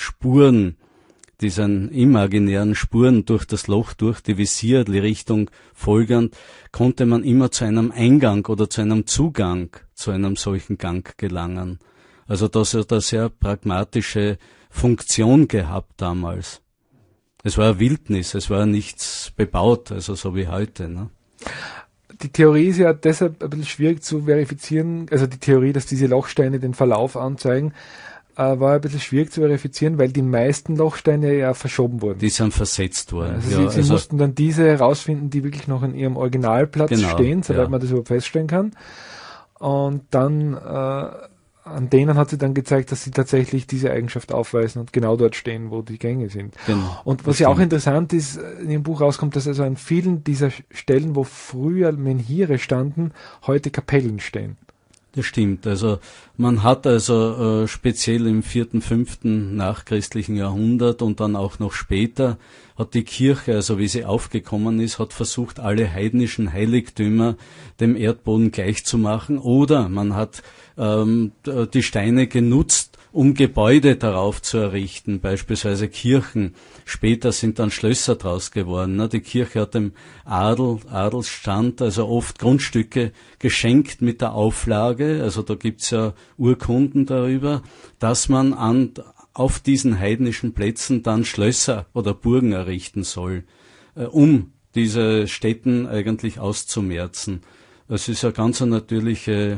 imaginären Spuren durch das Loch, durch die Visierrichtung folgend, konnte man immer zu einem Eingang oder zu einem Zugang zu einem solchen Gang gelangen. Also das hat eine sehr pragmatische Funktion gehabt damals. Es war eine Wildnis, es war nichts bebaut, also so wie heute, ne? Die Theorie ist ja deshalb ein bisschen schwierig zu verifizieren, also die Theorie, dass diese Lochsteine den Verlauf anzeigen, war ein bisschen schwierig zu verifizieren, weil die meisten Lochsteine ja verschoben wurden. Die sind versetzt worden. Also sie mussten dann diese herausfinden, die wirklich noch in ihrem Originalplatz stehen, soweit man das überhaupt feststellen kann. Und dann an denen hat sie dann gezeigt, dass sie tatsächlich diese Eigenschaft aufweisen und genau dort stehen, wo die Gänge sind. Genau, und was ja auch interessant ist, in Ihrem Buch rauskommt, dass also an vielen dieser Stellen, wo früher Menhire standen, heute Kapellen stehen. Das stimmt. Also man hat also speziell im 4., 5. nachchristlichen Jahrhundert und dann auch noch später hat die Kirche, also wie sie aufgekommen ist, hat versucht, alle heidnischen Heiligtümer dem Erdboden gleichzumachen, oder man hat die Steine genutzt, um Gebäude darauf zu errichten, beispielsweise Kirchen. Später sind dann Schlösser draus geworden. Ne? Die Kirche hat dem Adelsstand also oft Grundstücke geschenkt mit der Auflage, also da gibt's ja Urkunden darüber, dass man auf diesen heidnischen Plätzen dann Schlösser oder Burgen errichten soll, um diese Städten eigentlich auszumerzen. Es ist ja ganz eine natürliche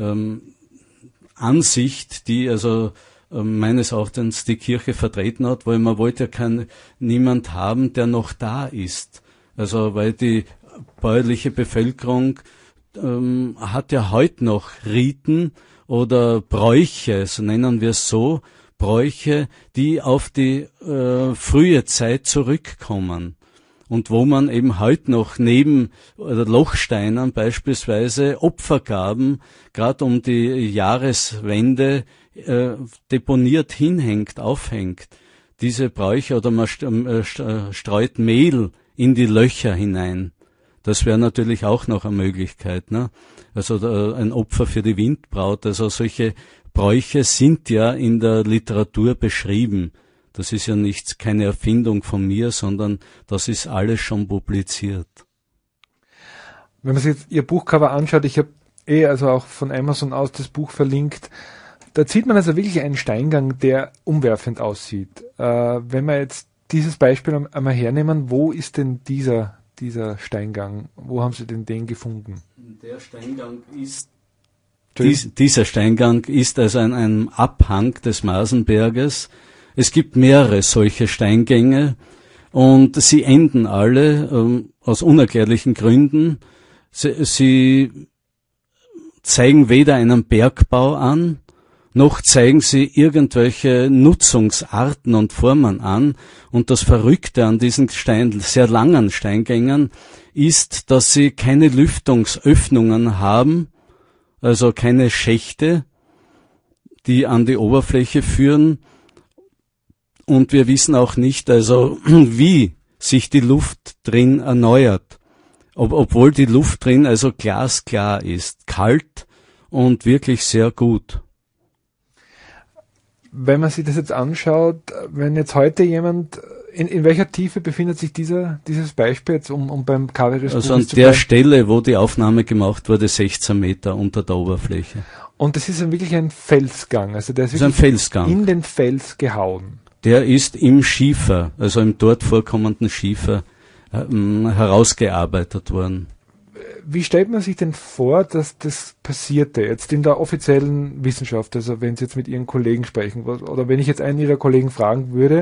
Ansicht, die also meines Erachtens die Kirche vertreten hat, weil man wollte ja niemand haben, der noch da ist. Also weil die bäuerliche Bevölkerung hat ja heute noch Riten oder Bräuche, so nennen wir es so, Bräuche, die auf die frühe Zeit zurückkommen. Und wo man eben heute noch neben Lochsteinen beispielsweise Opfergaben, gerade um die Jahreswende, deponiert hinhängt, aufhängt. Diese Bräuche, oder man streut Mehl in die Löcher hinein. Das wäre natürlich auch noch eine Möglichkeit, ne? Also ein Opfer für die Windbraut. Also solche Bräuche sind ja in der Literatur beschrieben. Das ist ja keine Erfindung von mir, sondern das ist alles schon publiziert. Wenn man sich jetzt Ihr Buchcover anschaut, ich habe also auch von Amazon aus das Buch verlinkt, da sieht man also wirklich einen Steingang, der umwerfend aussieht. Wenn wir jetzt dieses Beispiel einmal hernehmen, wo ist denn dieser Steingang? Wo haben Sie denn den gefunden? Der Steingang ist dieser Steingang ist also ein Abhang des Masenberges. Es gibt mehrere solche Steingänge und sie enden alle aus unerklärlichen Gründen. Sie zeigen weder einen Bergbau an, noch zeigen sie irgendwelche Nutzungsarten und Formen an. Und das Verrückte an diesen sehr langen Steingängen ist, dass sie keine Lüftungsöffnungen haben, also keine Schächte, die an die Oberfläche führen. Und wir wissen auch nicht, also wie sich die Luft drin erneuert, obwohl die Luft drin also glasklar ist, kalt und wirklich sehr gut. Wenn man sich das jetzt anschaut, wenn jetzt heute jemand, in welcher Tiefe befindet sich dieses Beispiel jetzt, um beim Cover des Also an der Stelle, wo die Aufnahme gemacht wurde, 16 Meter unter der Oberfläche. Und das ist dann wirklich ein Felsgang, also der ist wirklich ein Felsgang. In den Fels gehauen. Der ist im Schiefer, also im dort vorkommenden Schiefer, herausgearbeitet worden. Wie stellt man sich denn vor, dass das passierte, jetzt in der offiziellen Wissenschaft, also wenn Sie jetzt mit Ihren Kollegen sprechen, oder wenn ich jetzt einen Ihrer Kollegen fragen würde,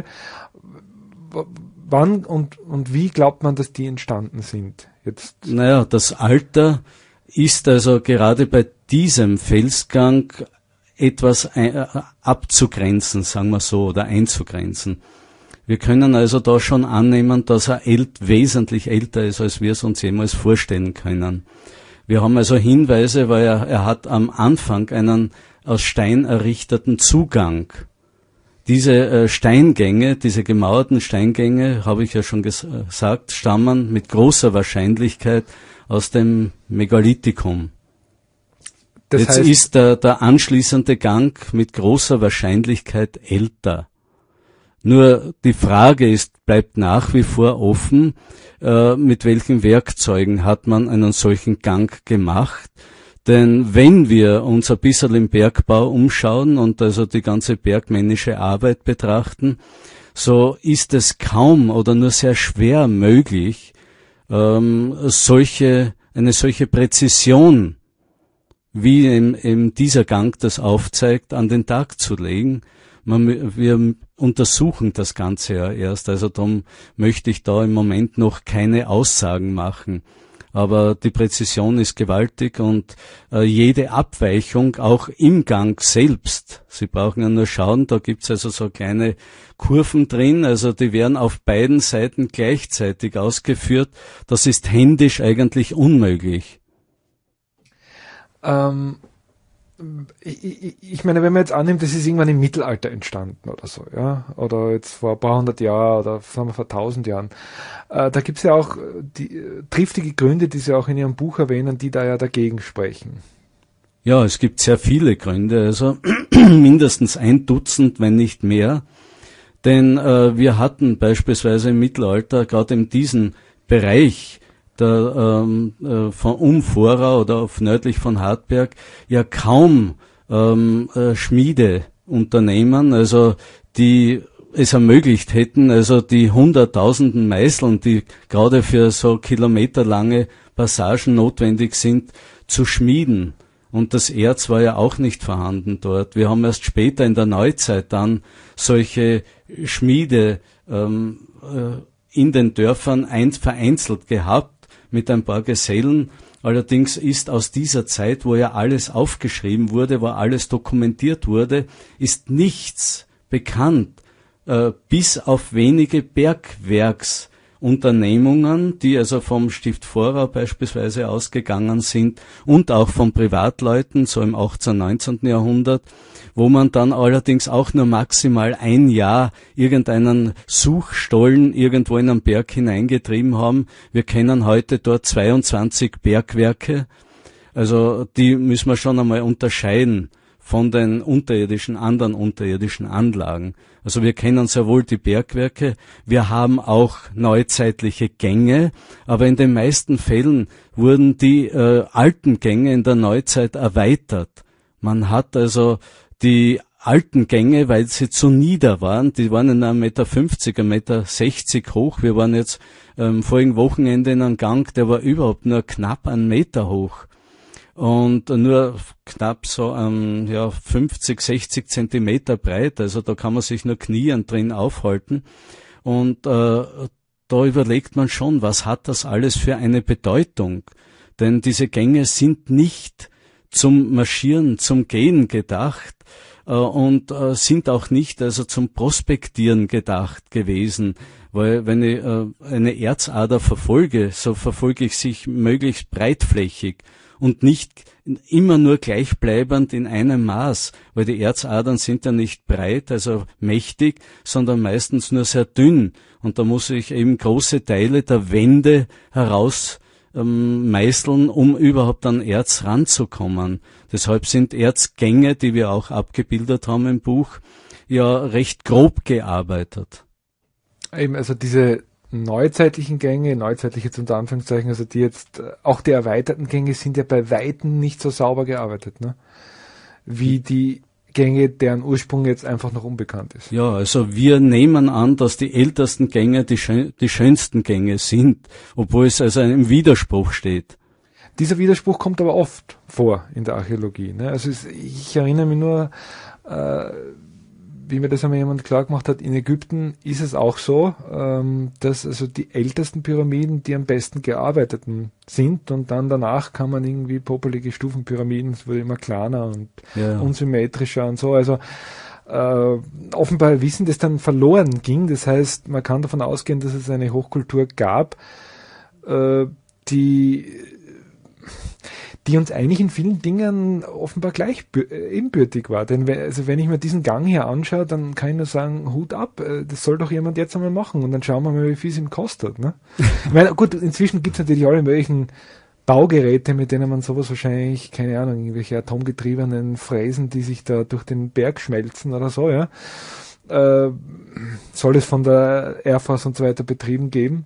wann und wie glaubt man, dass die entstanden sind? Naja, das Alter ist also gerade bei diesem Felsgang etwas abzugrenzen, sagen wir so, oder einzugrenzen. Wir können also da schon annehmen, dass er wesentlich älter ist, als wir es uns jemals vorstellen können. Wir haben also Hinweise, weil er hat am Anfang einen aus Stein errichteten Zugang. Diese Steingänge, diese gemauerten Steingänge, habe ich ja schon gesagt, stammen mit großer Wahrscheinlichkeit aus dem Megalithikum. Jetzt ist der anschließende Gang mit großer Wahrscheinlichkeit älter. Nur die Frage bleibt nach wie vor offen, mit welchen Werkzeugen hat man einen solchen Gang gemacht. Denn wenn wir uns ein bisschen im Bergbau umschauen und also die ganze bergmännische Arbeit betrachten, so ist es kaum oder nur sehr schwer möglich, eine solche Präzision, wie eben dieser Gang das aufzeigt, an den Tag zu legen. Wir untersuchen das Ganze ja erst, also darum möchte ich da im Moment noch keine Aussagen machen. Aber die Präzision ist gewaltig und jede Abweichung, auch im Gang selbst, Sie brauchen ja nur schauen, da gibt's also so kleine Kurven drin, also die werden auf beiden Seiten gleichzeitig ausgeführt. Das ist händisch eigentlich unmöglich. Ich meine, wenn man jetzt annimmt, das ist irgendwann im Mittelalter entstanden oder so, ja, oder jetzt vor ein paar hundert Jahren oder sagen wir vor 1000 Jahren, da gibt's ja auch triftige Gründe, die Sie auch in Ihrem Buch erwähnen, die da ja dagegen sprechen. Ja, es gibt sehr viele Gründe, also mindestens 1 Dutzend, wenn nicht mehr, denn wir hatten beispielsweise im Mittelalter gerade in diesem Bereich von Vorau oder nördlich von Hartberg ja kaum Schmiedeunternehmen, also die es ermöglicht hätten, also die hunderttausenden Meißeln, die gerade für so kilometerlange Passagen notwendig sind, zu schmieden. Und das Erz war ja auch nicht vorhanden dort. Wir haben erst später in der Neuzeit dann solche Schmiede in den Dörfern vereinzelt gehabt, mit ein paar Gesellen. Allerdings ist aus dieser Zeit, wo ja alles aufgeschrieben wurde, wo alles dokumentiert wurde, ist bekannt, bis auf wenige Bergwerksunternehmungen, die also vom Stift Vorau beispielsweise ausgegangen sind und auch von Privatleuten, so im 18., 19. Jahrhundert, wo man dann allerdings auch nur maximal 1 Jahr irgendeinen Suchstollen irgendwo in einen Berg hineingetrieben haben. Wir kennen heute dort 22 Bergwerke. Also die müssen wir schon einmal unterscheiden von den anderen unterirdischen Anlagen. Also wir kennen sehr wohl die Bergwerke, wir haben auch neuzeitliche Gänge, aber in den meisten Fällen wurden die alten Gänge in der Neuzeit erweitert. Man hat also die alten Gänge, weil sie zu nieder waren, die waren in 1,50 Meter, 1,60 Meter hoch. Wir waren jetzt vorigen Wochenende in einem Gang, der war überhaupt nur knapp 1 Meter hoch. Und nur knapp so 50, 60 Zentimeter breit, also da kann man sich nur kniend drin aufhalten. Und da überlegt man schon, was hat das alles für eine Bedeutung? Denn diese Gänge sind nicht zum Marschieren, zum Gehen gedacht und sind auch nicht also zum Prospektieren gedacht gewesen. Weil wenn ich eine Erzader verfolge, so verfolge ich sich möglichst breitflächig und nicht immer nur gleichbleibend in einem Maß, weil die Erzadern sind ja nicht breit, also mächtig, sondern meistens nur sehr dünn. Und da muss ich eben große Teile der Wände heraus meißeln, um überhaupt an Erz ranzukommen. Deshalb sind Erzgänge, die wir auch abgebildet haben im Buch, ja recht grob gearbeitet. Eben, also diese neuzeitliche jetzt unter Anführungszeichen, also die jetzt, auch die erweiterten Gänge sind ja bei Weitem nicht so sauber gearbeitet, ne? Wie die Gänge, deren Ursprung jetzt einfach noch unbekannt ist. Ja, also wir nehmen an, dass die ältesten Gänge die schönsten Gänge sind, obwohl es also im Widerspruch steht. Dieser Widerspruch kommt aber oft vor in der Archäologie, ne? Also ich erinnere mich nur, wie mir das einmal jemand klar gemacht hat, in Ägypten ist es auch so, dass also die ältesten Pyramiden die am besten gearbeiteten sind und dann danach kann man irgendwie popelige Stufenpyramiden, es wurde immer kleiner und unsymmetrischer und so, also offenbar Wissen, das dann verloren ging, das heißt, man kann davon ausgehen, dass es eine Hochkultur gab, die uns eigentlich in vielen Dingen offenbar gleich ebenbürtig war. Denn wenn ich mir diesen Gang hier anschaue, dann kann ich nur sagen, Hut ab, das soll doch jemand jetzt einmal machen und dann schauen wir mal, wie viel es ihm kostet. Ne? Ich meine, gut, inzwischen gibt es natürlich alle möglichen Baugeräte, mit denen man sowas wahrscheinlich, keine Ahnung, irgendwelche atomgetriebenen Fräsen, die sich da durch den Berg schmelzen oder so, ja. Soll es von der Air Force und so weiter betrieben geben.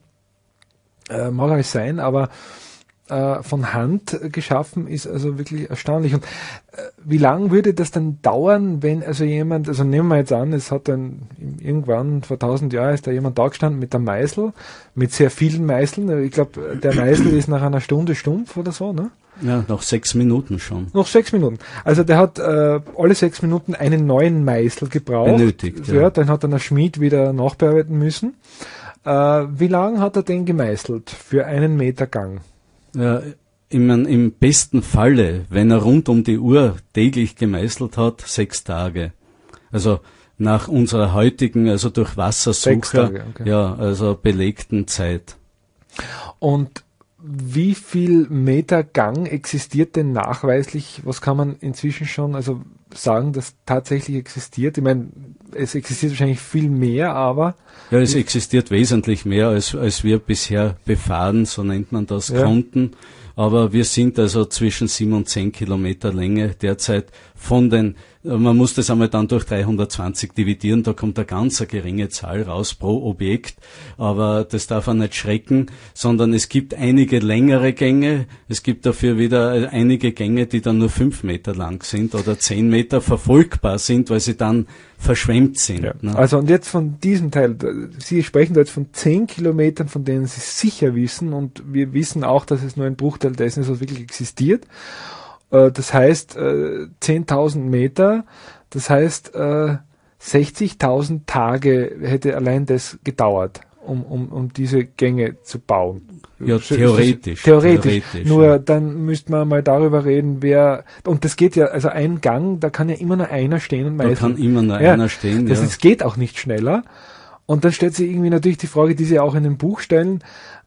Mag alles sein, aber von Hand geschaffen ist also wirklich erstaunlich. Und wie lange würde das dann dauern, wenn also jemand, also nehmen wir jetzt an, es hat dann irgendwann vor 1000 Jahren ist da jemand da gestanden mit der Meißel, mit sehr vielen Meißeln. Ich glaube, der Meißel ist nach einer Stunde stumpf oder so, ne? Ja, nach 6 Minuten schon. Noch 6 Minuten. Also der hat alle 6 Minuten einen neuen Meißel gebraucht. Benötigt, ja. Den hat dann der Schmied wieder nachbearbeiten müssen. Wie lange hat er den gemeißelt für 1 Meter Gang? Ja, im besten Falle, wenn er rund um die Uhr täglich gemeißelt hat, 6 Tage. Also nach unserer heutigen, also durch Wassersucher, okay. Ja, also belegten Zeit. Und wie viel Meter Gang existiert denn nachweislich? Was kann man inzwischen schon also sagen, dass tatsächlich existiert? Ich meine, es existiert wahrscheinlich viel mehr, aber... Ja, es existiert wesentlich mehr, als wir bisher befahren, so nennt man das, konnten. Aber wir sind also zwischen 7 und 10 Kilometer Länge derzeit von den, man muss das einmal dann durch 320 dividieren, da kommt eine ganz geringe Zahl raus pro Objekt, aber das darf man nicht schrecken, sondern es gibt einige längere Gänge, es gibt dafür wieder einige Gänge, die dann nur 5 Meter lang sind oder 10 Meter verfolgbar sind, weil sie dann verschwemmt sind. Ja. Ne? Also und jetzt von diesem Teil, Sie sprechen da jetzt von 10 Kilometern, von denen Sie sicher wissen und wir wissen auch, dass es nur ein Bruchteil dessen ist, was wirklich existiert. Das heißt 10.000 Meter, das heißt 60.000 Tage hätte allein das gedauert, um diese Gänge zu bauen. Ja, theoretisch. Nur ja. dann müsste man mal darüber reden, und das geht ja, also ein Gang, da kann ja immer nur einer stehen und meißeln. Da kann immer nur einer stehen, das heißt, es geht auch nicht schneller. Und dann stellt sich irgendwie natürlich die Frage, die Sie auch in dem Buch stellen,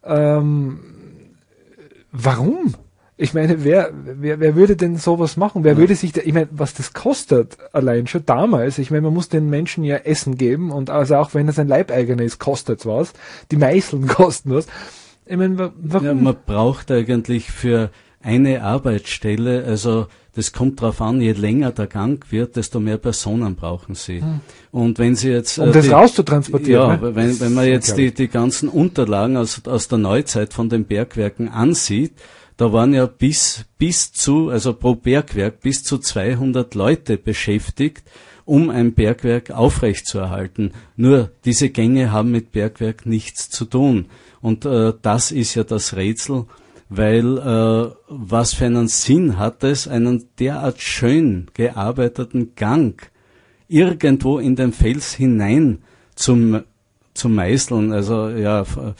warum? Ich meine, wer würde denn sowas machen? Wer würde sich ich meine, was das kostet allein schon damals? Ich meine, man muss den Menschen ja Essen geben und also auch wenn er sein Leibeigener ist, kostet's was. Die Meißeln kosten was. Ich meine, warum? Ja, man braucht eigentlich für eine Arbeitsstelle, also das kommt drauf an, je länger der Gang wird, desto mehr Personen brauchen sie. Und wenn sie jetzt... Um das rauszutransportieren. Ja, ne? wenn man jetzt die ganzen Unterlagen aus der Neuzeit von den Bergwerken ansieht, da waren ja bis zu, also pro Bergwerk, bis zu 200 Leute beschäftigt, um ein Bergwerk aufrechtzuerhalten. Nur diese Gänge haben mit Bergwerk nichts zu tun. Und das ist ja das Rätsel, weil was für einen Sinn hat es, einen derart schön gearbeiteten Gang irgendwo in den Fels hinein zu meißeln, also ja,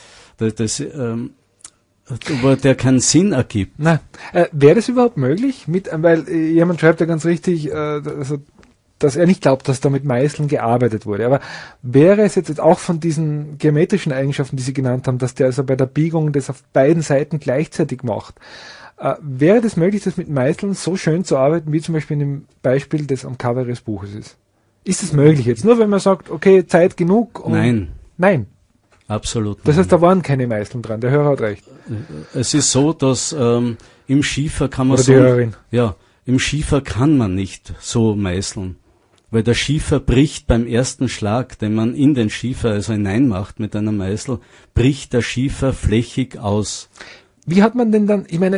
wo der keinen Sinn ergibt. Na, wäre das überhaupt möglich? Weil jemand schreibt ja ganz richtig, also, dass er nicht glaubt, dass da mit Meißeln gearbeitet wurde. Aber wäre es jetzt auch von diesen geometrischen Eigenschaften, die Sie genannt haben, dass der also bei der Biegung das auf beiden Seiten gleichzeitig macht, wäre das möglich, das mit Meißeln so schön zu arbeiten, wie zum Beispiel in dem Beispiel, das am Cover Ihres Buches ist? Ist das möglich jetzt? Nur wenn man sagt, okay, Zeit genug? Nein. Nein. Absolut. Das heißt, da waren keine Meißeln dran. Der Hörer hat recht. Es ist so, dass im Schiefer kann man Oder die Hörerin. Ja, im Schiefer kann man nicht so meißeln. Weil der Schiefer bricht beim ersten Schlag, den man in den Schiefer also hineinmacht mit einer Meißel, bricht der Schiefer flächig aus. Wie hat man denn dann, ich meine,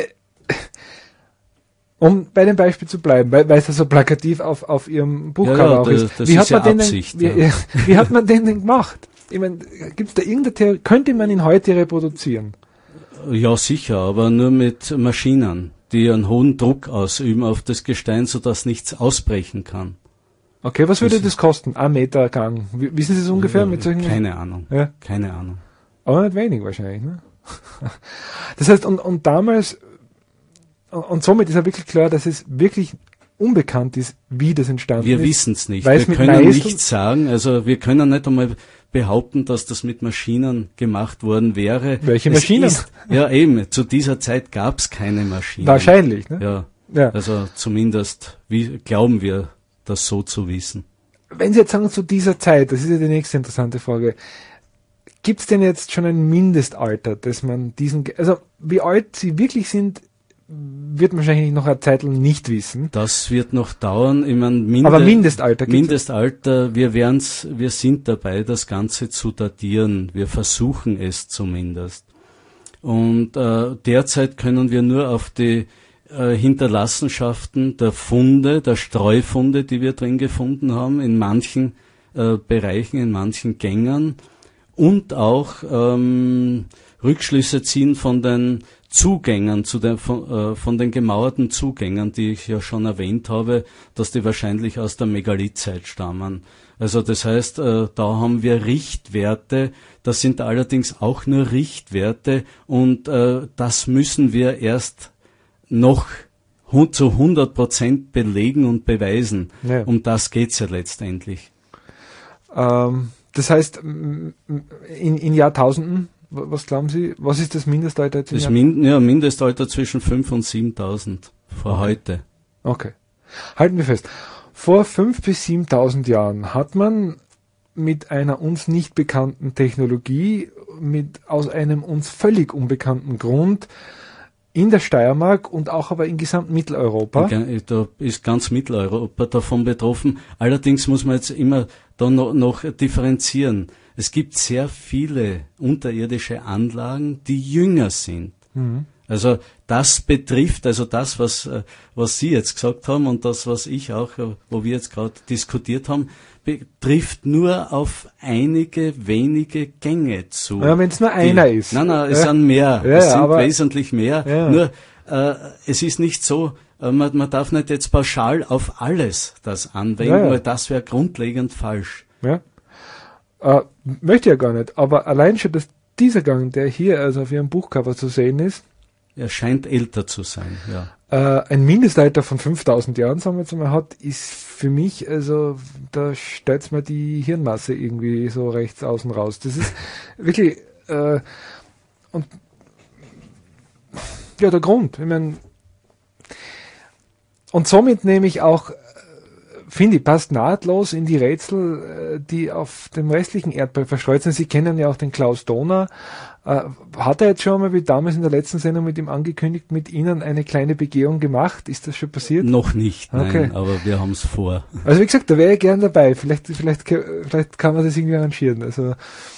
um bei dem Beispiel zu bleiben, weil es ja so plakativ auf Ihrem Buchcover auch ist. Das ist ja Absicht. Wie hat man den denn gemacht? Ich meine, gibt es da irgendeine Theorie, könnte man ihn heute reproduzieren? Ja, sicher, aber nur mit Maschinen, die einen hohen Druck ausüben auf das Gestein, sodass nichts ausbrechen kann. Okay, was würde das kosten? 1 Meter Gang. Wissen Sie es ungefähr? Mit solchen? Keine Ahnung. Ja? Keine Ahnung. Aber nicht wenig wahrscheinlich, ne? Das heißt, und damals, und somit ist ja wirklich klar, dass es wirklich unbekannt ist, wie das entstanden ist. Wir wissen es nicht. Wir können nichts sagen. Also wir können nicht einmal behaupten, dass das mit Maschinen gemacht worden wäre. Welche Maschinen? Ja, eben. Zu dieser Zeit gab es keine Maschinen. Wahrscheinlich, ne? Ja. Also zumindest glauben wir, das so zu wissen. Wenn Sie jetzt sagen, zu dieser Zeit, das ist ja die nächste interessante Frage, gibt es denn jetzt schon ein Mindestalter, dass man also wie alt Sie wirklich sind, wird man wahrscheinlich noch eine Zeit lang nicht wissen. Das wird noch dauern. Ich meine, aber Mindestalter gibt's? Mindestalter, wir sind dabei, das Ganze zu datieren. Wir versuchen es zumindest. Und derzeit können wir nur auf die Hinterlassenschaften der Funde, der Streufunde, die wir drin gefunden haben, in manchen Bereichen, in manchen Gängen und auch Rückschlüsse ziehen von den Zugängen, von den gemauerten Zugängen, die ich ja schon erwähnt habe, dass die wahrscheinlich aus der Megalithzeit stammen. Also das heißt, da haben wir Richtwerte, das sind allerdings auch nur Richtwerte und das müssen wir erst noch zu 100% belegen und beweisen. Ja. Um das geht's ja letztendlich. Das heißt, in Jahrtausenden, was glauben Sie, was ist das Mindestalter jetzt? Das Mindestalter zwischen 5.000 und 7.000 vor heute. Okay. Halten wir fest. Vor 5.000 bis 7.000 Jahren hat man mit einer uns nicht bekannten Technologie, aus einem uns völlig unbekannten Grund in der Steiermark und auch aber in gesamten Mitteleuropa. Da ist ganz Mitteleuropa davon betroffen. Allerdings muss man jetzt immer da noch differenzieren. Es gibt sehr viele unterirdische Anlagen, die jünger sind. Mhm. Also das betrifft, also das, was Sie jetzt gesagt haben und das, was ich auch, wo wir jetzt gerade diskutiert haben, betrifft nur auf einige wenige Gänge zu. Ja, wenn es nur einer ist. Nein, es sind mehr. Ja, es sind wesentlich mehr. Ja. Nur es ist nicht so, man darf nicht jetzt pauschal auf alles das anwenden, weil das wäre grundlegend falsch. Ja. Möchte ja gar nicht, aber allein schon, dass dieser Gang, der hier also auf Ihrem Buchcover zu sehen ist, er scheint älter zu sein, ja. Ein Mindestalter von 5.000 Jahren, sagen wir jetzt mal, hat, ist für mich, also da stellt mir die Hirnmasse irgendwie so rechts außen raus. Das ist wirklich, und ja, der Grund. Ich meine, und somit nehme ich auch, finde ich, passt nahtlos in die Rätsel, die auf dem restlichen Erdball verstreut sind. Sie kennen ja auch den Klaus Dohner. Hat er jetzt schon mal, wie damals in der letzten Sendung mit ihm angekündigt, mit Ihnen eine kleine Begehung gemacht? Ist das schon passiert? Noch nicht, nein, okay. Aber wir haben es vor. Also wie gesagt, da wäre ich gern dabei. Vielleicht kann man das irgendwie arrangieren. Also,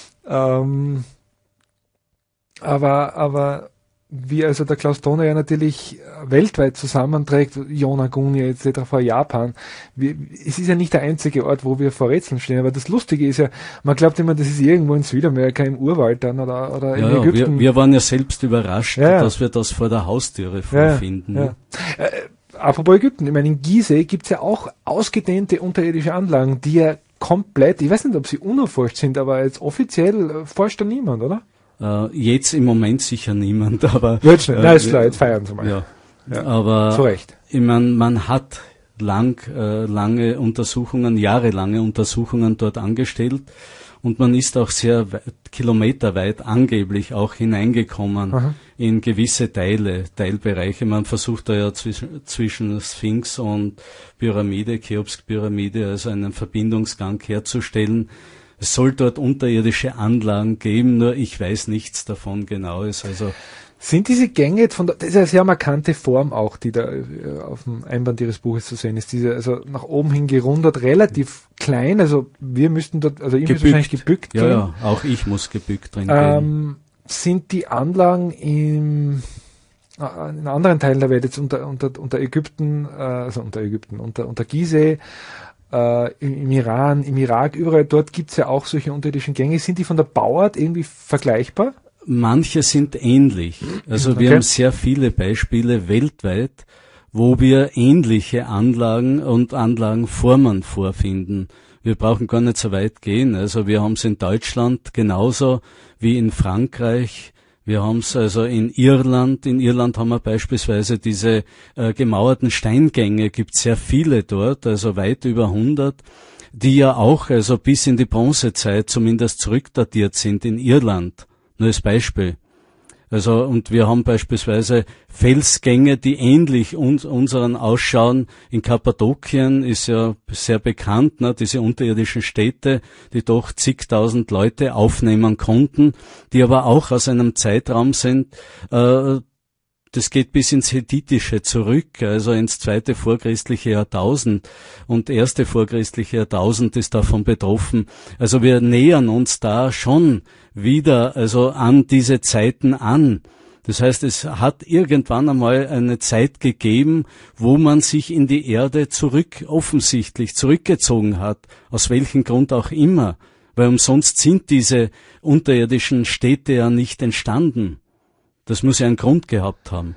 aber wie also der Klaus Dohner ja natürlich weltweit zusammenträgt, Yonaguni etc. vor Japan. Es ist ja nicht der einzige Ort, wo wir vor Rätseln stehen, aber das Lustige ist ja, man glaubt immer, das ist irgendwo in Südamerika, im Urwald dann oder in Ägypten. Wir waren ja selbst überrascht, dass wir das vor der Haustüre vorfinden. Ja. Apropos Ägypten, ich meine, in Gizeh gibt's ja auch ausgedehnte unterirdische Anlagen, die ja komplett, ich weiß nicht, ob sie unerforscht sind, aber jetzt offiziell forscht da niemand, oder? Jetzt im Moment sicher niemand, aber... Jetzt feiern Sie mal. Ja. Aber zu Recht. Ich meine, man hat jahrelange Untersuchungen dort angestellt und man ist auch sehr kilometerweit angeblich auch hineingekommen in gewisse Teilbereiche. Man versucht da ja zwischen Sphinx und Pyramide, Cheops-Pyramide, also einen Verbindungsgang herzustellen. Es soll dort unterirdische Anlagen geben, nur ich weiß nichts davon Genaues. Also sind diese Gänge jetzt das ist eine sehr markante Form auch, die da auf dem Einband Ihres Buches zu sehen ist, diese also nach oben hin gerundet, relativ klein, also wir müssten dort, also ich muss wahrscheinlich gebückt gehen. Ja, auch ich muss gebückt drin gehen. Sind die Anlagen in anderen Teilen der Welt jetzt unter Ägypten, unter Gizeh, im Iran, im Irak, überall dort gibt's ja auch solche unterirdischen Gänge. Sind die von der Bauart irgendwie vergleichbar? Manche sind ähnlich. Also wir haben sehr viele Beispiele weltweit, wo wir ähnliche Anlagen und Anlagenformen vorfinden. Wir brauchen gar nicht so weit gehen. Also wir haben es in Deutschland genauso wie in Frankreich. Wir haben es also in Irland. In Irland haben wir beispielsweise diese gemauerten Steingänge, gibt sehr viele dort, also weit über 100, die ja auch also bis in die Bronzezeit zumindest zurückdatiert sind in Irland. Nur als Beispiel. Also, und wir haben beispielsweise Felsgänge, die ähnlich unseren ausschauen. In Kappadokien ist ja sehr bekannt, ne, diese unterirdischen Städte, die doch zigtausend Leute aufnehmen konnten, die aber auch aus einem Zeitraum sind, das geht bis ins Hethitische zurück, also ins zweite vorchristliche Jahrtausend, und erste vorchristliche Jahrtausend ist davon betroffen. Also wir nähern uns da schon wieder also an diese Zeiten an. Das heißt, es hat irgendwann einmal eine Zeit gegeben, wo man sich in die Erde offensichtlich zurückgezogen hat, aus welchem Grund auch immer, weil umsonst sind diese unterirdischen Städte ja nicht entstanden. Das muss ja einen Grund gehabt haben.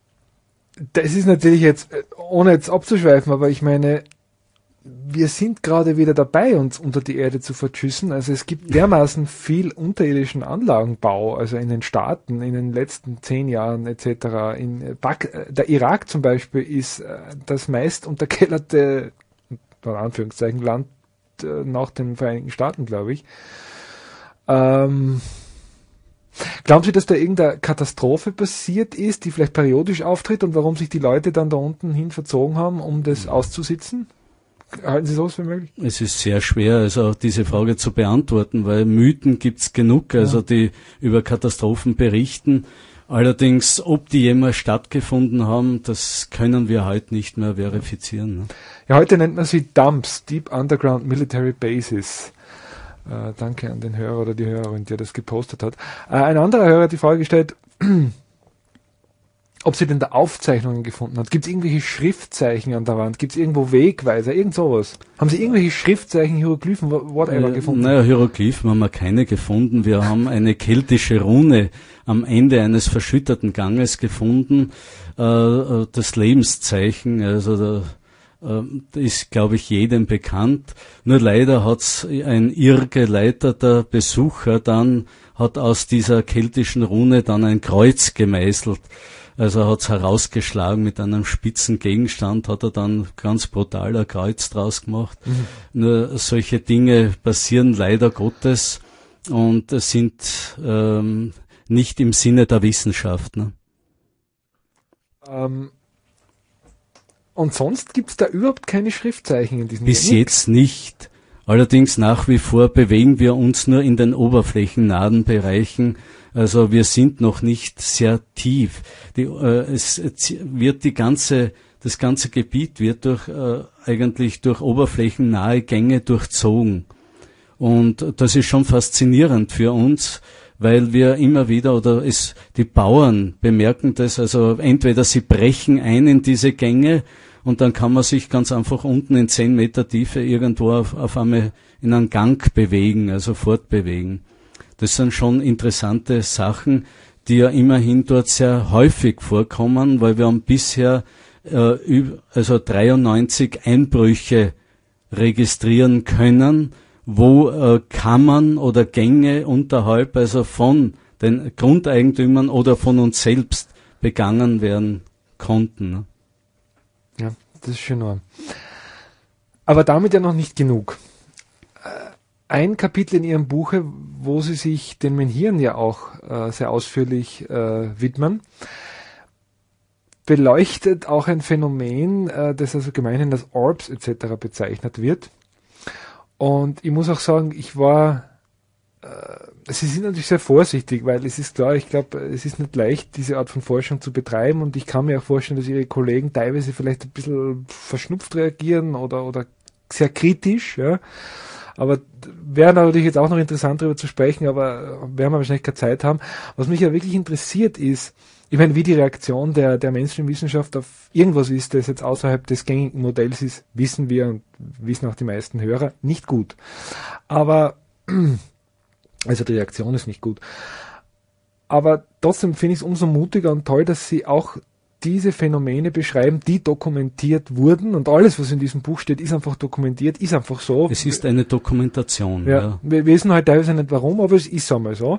Das ist natürlich jetzt, ohne jetzt abzuschweifen, aber ich meine, wir sind gerade wieder dabei, uns unter die Erde zu verschüssen. Also es gibt dermaßen viel unterirdischen Anlagenbau, also in den Staaten in den letzten 10 Jahren etc. Der Irak zum Beispiel ist das meist unterkellerte, in Anführungszeichen, Land nach den Vereinigten Staaten, glaube ich. Glauben Sie, dass da irgendeine Katastrophe passiert ist, die vielleicht periodisch auftritt und warum sich die Leute dann da unten hin verzogen haben, um das auszusitzen? Halten Sie sowas für möglich? Es ist sehr schwer, also auch diese Frage zu beantworten, weil Mythen gibt's genug, also die über Katastrophen berichten. Allerdings, ob die jemals stattgefunden haben, das können wir heute nicht mehr verifizieren. Ne? Ja, heute nennt man sie DUMBs, Deep Underground Military Bases. Danke an den Hörer oder die Hörerin, die das gepostet hat. Ein anderer Hörer hat die Frage gestellt, ob sie denn da Aufzeichnungen gefunden hat. Gibt es irgendwelche Schriftzeichen an der Wand? Gibt es irgendwo Wegweiser? Irgend sowas? Haben Sie irgendwelche Schriftzeichen, Hieroglyphen, whatever gefunden? Naja, Hieroglyphen haben wir keine gefunden. Wir haben eine keltische Rune am Ende eines verschütteten Ganges gefunden. Das Lebenszeichen, also ist, glaube ich, jedem bekannt. Nur leider hat's ein irrgeleiteter Besucher hat aus dieser keltischen Rune dann ein Kreuz gemeißelt. Also hat's herausgeschlagen mit einem spitzen Gegenstand, hat er dann ganz brutal ein Kreuz draus gemacht. Nur solche Dinge passieren leider Gottes und sind nicht im Sinne der Wissenschaft. Ne? Und sonst gibt's da überhaupt keine Schriftzeichen in diesem Bis jetzt nicht. Allerdings nach wie vor bewegen wir uns nur in den oberflächennahen Bereichen. Also wir sind noch nicht sehr tief. Das ganze Gebiet wird eigentlich durch oberflächennahe Gänge durchzogen. Und das ist schon faszinierend für uns, weil wir immer wieder, die Bauern bemerken das, also entweder sie brechen ein in diese Gänge und dann kann man sich ganz einfach unten in 10 Meter Tiefe irgendwo auf einmal in einen Gang bewegen, also fortbewegen. Das sind schon interessante Sachen, die ja immerhin dort sehr häufig vorkommen, weil wir haben bisher 93 Einbrüche registrieren können, wo Kammern oder Gänge unterhalb, also von den Grundeigentümern oder von uns selbst begangen werden konnten. Ne? Ja, das ist schön warm. Aber damit ja noch nicht genug. Ein Kapitel in Ihrem Buche, wo Sie sich den Menhiren ja auch sehr ausführlich widmen, beleuchtet auch ein Phänomen, das also gemeinhin als Orbs etc. bezeichnet wird. Und ich muss auch sagen, Sie sind natürlich sehr vorsichtig, weil es ist klar, ich glaube, es ist nicht leicht, diese Art von Forschung zu betreiben, und ich kann mir auch vorstellen, dass Ihre Kollegen teilweise vielleicht ein bisschen verschnupft reagieren oder sehr kritisch, ja. Aber wäre natürlich jetzt auch noch interessant, darüber zu sprechen, aber werden wir wahrscheinlich keine Zeit haben. Was mich ja wirklich interessiert ist, ich meine, wie die Reaktion der Mainstream-Wissenschaft auf irgendwas ist, das jetzt außerhalb des gängigen Modells ist, wissen wir und wissen auch die meisten Hörer, nicht gut. Aber, also die Reaktion ist nicht gut. Aber trotzdem finde ich es umso mutiger und toll, dass Sie auch diese Phänomene beschreiben, die dokumentiert wurden, und alles, was in diesem Buch steht, ist einfach dokumentiert, ist einfach so. Es ist eine Dokumentation. Ja. Wir wissen halt teilweise nicht warum, aber es ist einmal so.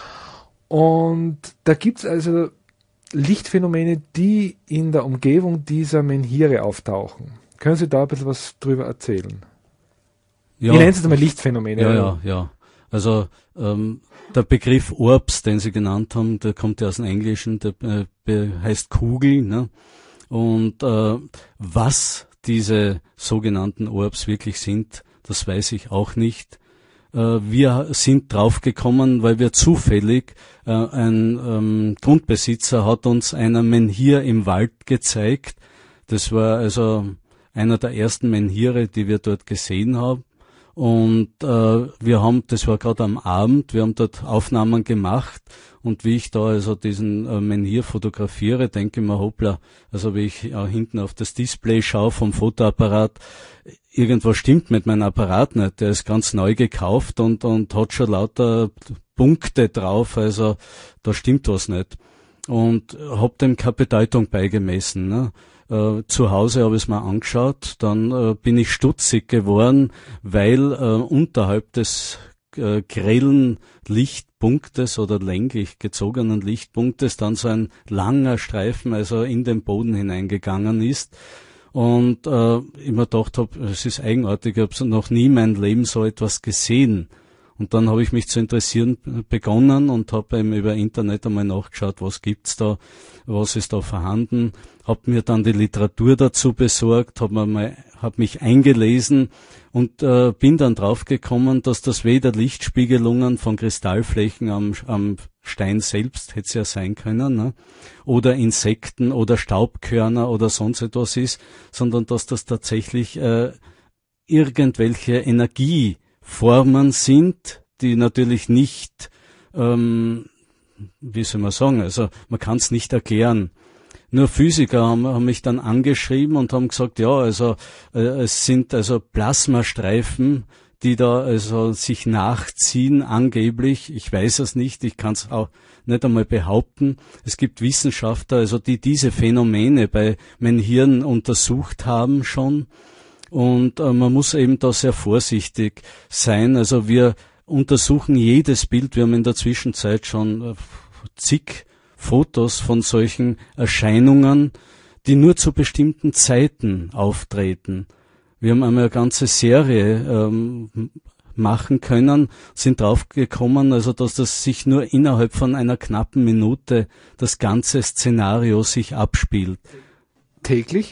Und da gibt es also Lichtphänomene, die in der Umgebung dieser Menhire auftauchen. Können Sie da ein bisschen was drüber erzählen? Ja. Ich nenne es jetzt einmal Lichtphänomene. Ja. Also der Begriff Orbs, den Sie genannt haben, der kommt ja aus dem Englischen, der heißt Kugel. Ne? Und was diese sogenannten Orbs wirklich sind, das weiß ich auch nicht. Wir sind draufgekommen, weil wir zufällig, ein Grundbesitzer hat uns einen Menhir im Wald gezeigt. Das war also einer der ersten Menhire, die wir dort gesehen haben. Und das war gerade am Abend, wir haben dort Aufnahmen gemacht, und wie ich da also diesen Menhir fotografiere, denke ich mir, hoppla, also wie ich hinten auf das Display schaue vom Fotoapparat, irgendwas stimmt mit meinem Apparat nicht, der ist ganz neu gekauft und hat schon lauter Punkte drauf, also da stimmt was nicht. Und hab dem keine Bedeutung beigemessen, ne? Zu Hause habe ich es mir angeschaut, dann bin ich stutzig geworden, weil unterhalb des grellen Lichtpunktes oder länglich gezogenen Lichtpunktes dann so ein langer Streifen also in den Boden hineingegangen ist. Und ich mir gedacht habe, es ist eigenartig, ich habe noch nie in meinem Leben so etwas gesehen. Und dann habe ich mich zu interessieren begonnen und habe eben über Internet einmal nachgeschaut, was gibt's da, was ist da vorhanden, habe mir dann die Literatur dazu besorgt, habe mich eingelesen und bin dann draufgekommen, dass das weder Lichtspiegelungen von Kristallflächen am Stein selbst, hätte es ja sein können, ne? Oder Insekten oder Staubkörner oder sonst etwas ist, sondern dass das tatsächlich irgendwelche Energieformen sind, die natürlich nicht, wie soll man sagen, also man kann es nicht erklären. Nur Physiker haben mich dann angeschrieben und haben gesagt, ja, also es sind also Plasmastreifen, die da also sich nachziehen angeblich. Ich weiß es nicht, ich kann es auch nicht einmal behaupten. Es gibt Wissenschaftler, also die diese Phänomene bei Menhiren untersucht haben schon. Und man muss eben da sehr vorsichtig sein. Also wir untersuchen jedes Bild. Wir haben in der Zwischenzeit schon zig Fotos von solchen Erscheinungen, die nur zu bestimmten Zeiten auftreten. Wir haben einmal eine ganze Serie machen können, sind draufgekommen, also dass das sich nur innerhalb von einer knappen Minute das ganze Szenario sich abspielt. Täglich?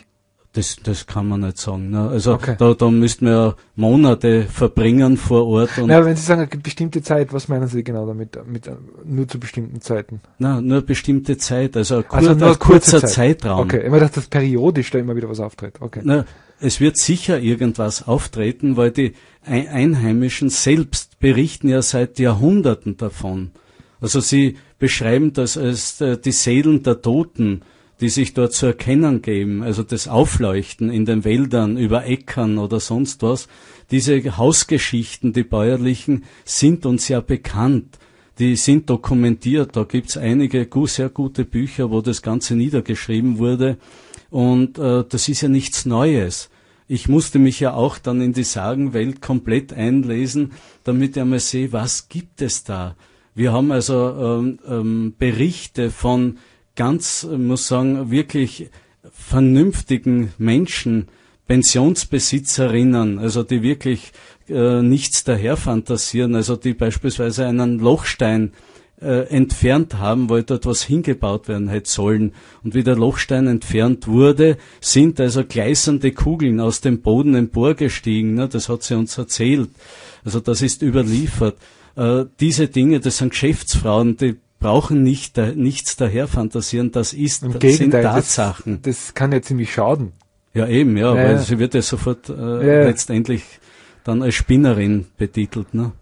Das kann man nicht sagen. Ne? Also Okay. da müssten wir ja Monate verbringen vor Ort. Und Na, wenn Sie sagen, eine bestimmte Zeit, was meinen Sie genau damit? Nur zu bestimmten Zeiten? nur eine bestimmte Zeit, also Also nur ein kurzer Zeitraum. Okay, immer dass das periodisch da immer wieder was auftritt. Okay. Na, es wird sicher irgendwas auftreten, weil die Einheimischen selbst berichten ja seit Jahrhunderten davon. Also sie beschreiben das als die Seelen der Toten, die sich dort zu erkennen geben, also das Aufleuchten in den Wäldern, über Äckern oder sonst was. Diese Hausgeschichten, die bäuerlichen, sind uns ja bekannt. Die sind dokumentiert. Da gibt's einige sehr gute Bücher, wo das Ganze niedergeschrieben wurde. Und das ist ja nichts Neues. Ich musste mich ja auch dann in die Sagenwelt komplett einlesen, damit ich einmal sehe, was gibt es da. Wir haben also Berichte von ganz, muss sagen, wirklich vernünftigen Menschen, Pensionsbesitzerinnen, also die wirklich nichts daher fantasieren, also die beispielsweise einen Lochstein entfernt haben, weil dort was hingebaut werden hätte sollen. Und wie der Lochstein entfernt wurde, sind also gleißende Kugeln aus dem Boden emporgestiegen. Ne? Das hat sie uns erzählt. Also das ist überliefert. Diese Dinge, das sind Geschäftsfrauen, die brauchen nichts daher fantasieren, das sind Tatsachen. Das kann ja ziemlich schaden. Ja eben, ja, weil sie wird ja sofort letztendlich dann als Spinnerin betitelt. Ne?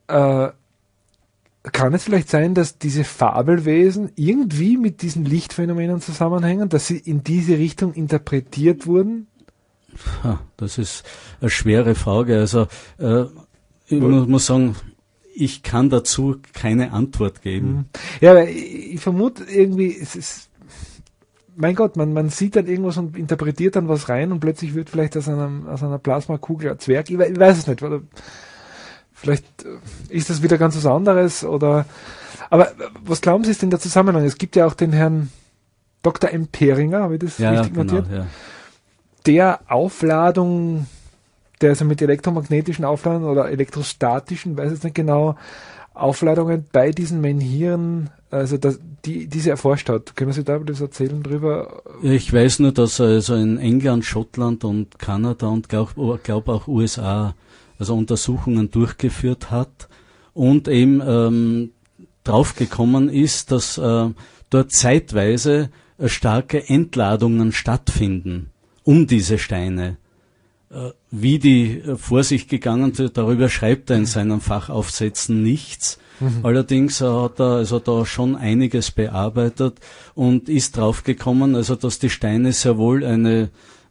Kann es vielleicht sein, dass diese Fabelwesen irgendwie mit diesen Lichtphänomenen zusammenhängen, dass sie in diese Richtung interpretiert wurden? Das ist eine schwere Frage. Also ich muss sagen, ich kann dazu keine Antwort geben. Ja, aber ich vermute irgendwie, es ist, mein Gott, man sieht dann irgendwas und interpretiert dann was rein und plötzlich wird vielleicht aus einer Plasmakugel ein Zwerg. Ich weiß es nicht. Oder vielleicht ist das wieder ganz was anderes oder, aber was glauben Sie ist denn der Zusammenhang? Es gibt ja auch den Herrn Dr. M. Peringer, habe ich das richtig notiert? Ja. Der Aufladung, der also mit elektromagnetischen Aufladungen oder elektrostatischen, weiß jetzt nicht genau, Aufladungen bei diesen Menhiren, also diese erforscht hat. Können Sie da etwas erzählen drüber? Ich weiß nur, dass er also in England, Schottland und Kanada und glaub auch USA also Untersuchungen durchgeführt hat und eben draufgekommen ist, dass dort zeitweise starke Entladungen stattfinden um diese Steine. Wie die vor sich gegangen sind, darüber schreibt er in seinen Fachaufsätzen nichts. Allerdings hat er also da schon einiges bearbeitet und ist draufgekommen, also dass die Steine sehr wohl eine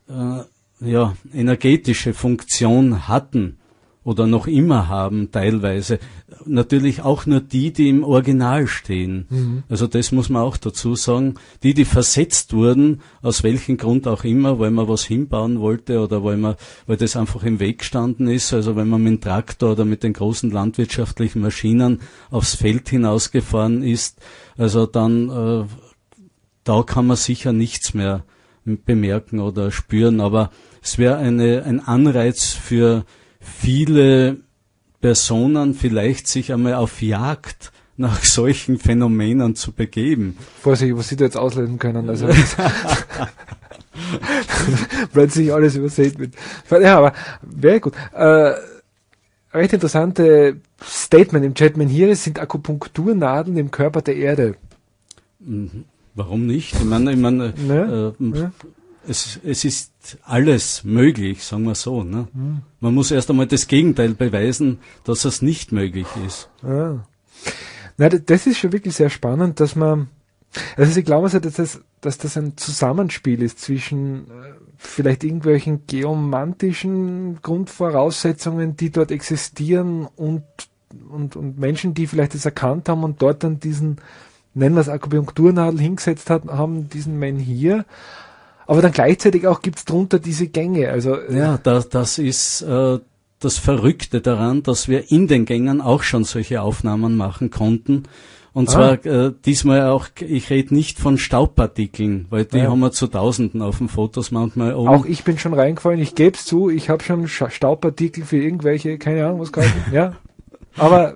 energetische Funktion hatten oder noch immer haben teilweise. Natürlich auch nur die im Original stehen. Also das muss man auch dazu sagen. Die versetzt wurden, aus welchem Grund auch immer, weil man was hinbauen wollte oder weil das einfach im Weg gestanden ist. Also wenn man mit dem Traktor oder mit den großen landwirtschaftlichen Maschinen aufs Feld hinausgefahren ist, also dann da kann man sicher nichts mehr bemerken oder spüren. Aber es wäre ein Anreiz für viele Personen vielleicht sich einmal auf Jagd nach solchen Phänomenen zu begeben. Vorsicht, was Sie da jetzt auslesen können. Also plötzlich alles übersät wird. Ja, aber very gut. Recht interessante Statement im Chat. Menhire sind Akupunkturnadeln im Körper der Erde. Warum nicht? Ich meine, es ist alles möglich, sagen wir so. Ne? Man muss erst einmal das Gegenteil beweisen, dass es nicht möglich ist. Ja. Na, das ist schon wirklich sehr spannend, dass man, also Sie glauben also, dass das ein Zusammenspiel ist zwischen vielleicht irgendwelchen geomantischen Grundvoraussetzungen, die dort existieren und Menschen, die vielleicht das erkannt haben und dort dann diesen, nennen wir es Akupunkturnadel hingesetzt haben, diesen Menhir. Aber dann gleichzeitig auch gibt's drunter diese Gänge. Also ja, das ist das Verrückte daran, dass wir in den Gängen auch schon solche Aufnahmen machen konnten. Und zwar diesmal auch, ich rede nicht von Staubpartikeln, weil die haben wir zu Tausenden auf den Fotos manchmal oben. Auch ich bin schon reingefallen, ich gebe es zu, ich habe schon Staubpartikel für irgendwelche, keine Ahnung was gehalten, ja. Aber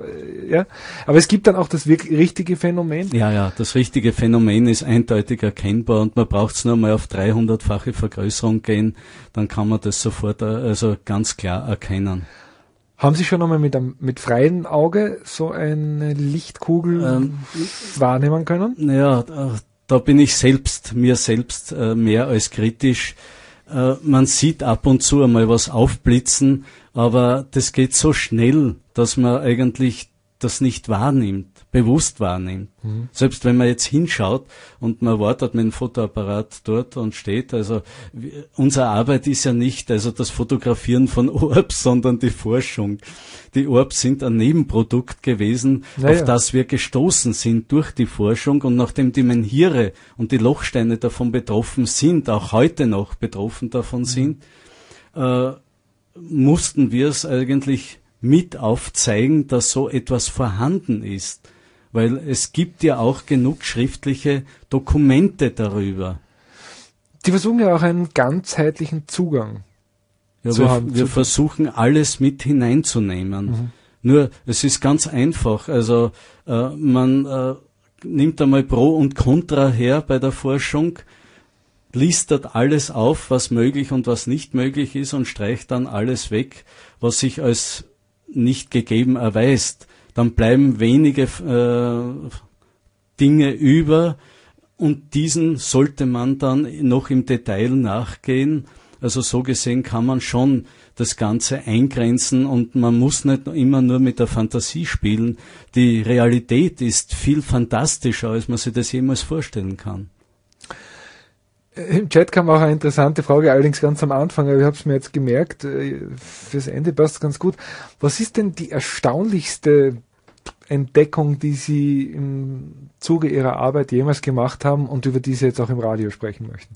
ja. Aber es gibt dann auch das wirklich richtige Phänomen. Ja, das richtige Phänomen ist eindeutig erkennbar und man braucht es nur mal auf 300-fache Vergrößerung gehen, dann kann man das sofort also ganz klar erkennen. Haben Sie schon einmal mit freiem Auge so eine Lichtkugel wahrnehmen können? Ja, da bin ich mir selbst mehr als kritisch. Man sieht ab und zu einmal was aufblitzen, aber das geht so schnell, dass man eigentlich das nicht bewusst wahrnimmt. Selbst wenn man jetzt hinschaut und man wartet mit dem Fotoapparat dort und steht, also unsere Arbeit ist ja nicht also das Fotografieren von Orbs, sondern die Forschung. Die Orbs sind ein Nebenprodukt gewesen, auf das wir gestoßen sind durch die Forschung, und nachdem die Menhire und die Lochsteine davon betroffen sind, auch heute noch betroffen davon sind, mussten wir es eigentlich mit aufzeigen, dass so etwas vorhanden ist. Weil es gibt ja auch genug schriftliche Dokumente darüber. Die versuchen ja auch einen ganzheitlichen Zugang zu haben. Wir versuchen alles mit hineinzunehmen. Nur, es ist ganz einfach. Also man nimmt einmal Pro und Contra her bei der Forschung, listet alles auf, was möglich und was nicht möglich ist, und streicht dann alles weg, was sich als nicht gegeben erweist. Dann bleiben wenige Dinge über, und diesen sollte man dann noch im Detail nachgehen. Also so gesehen kann man schon das Ganze eingrenzen, und man muss nicht immer nur mit der Fantasie spielen. Die Realität ist viel fantastischer, als man sich das jemals vorstellen kann. Im Chat kam auch eine interessante Frage, allerdings ganz am Anfang, aber ich habe es mir jetzt gemerkt, fürs Ende passt ganz gut. Was ist denn die erstaunlichste Entdeckung, die Sie im Zuge Ihrer Arbeit jemals gemacht haben und über die Sie jetzt auch im Radio sprechen möchten?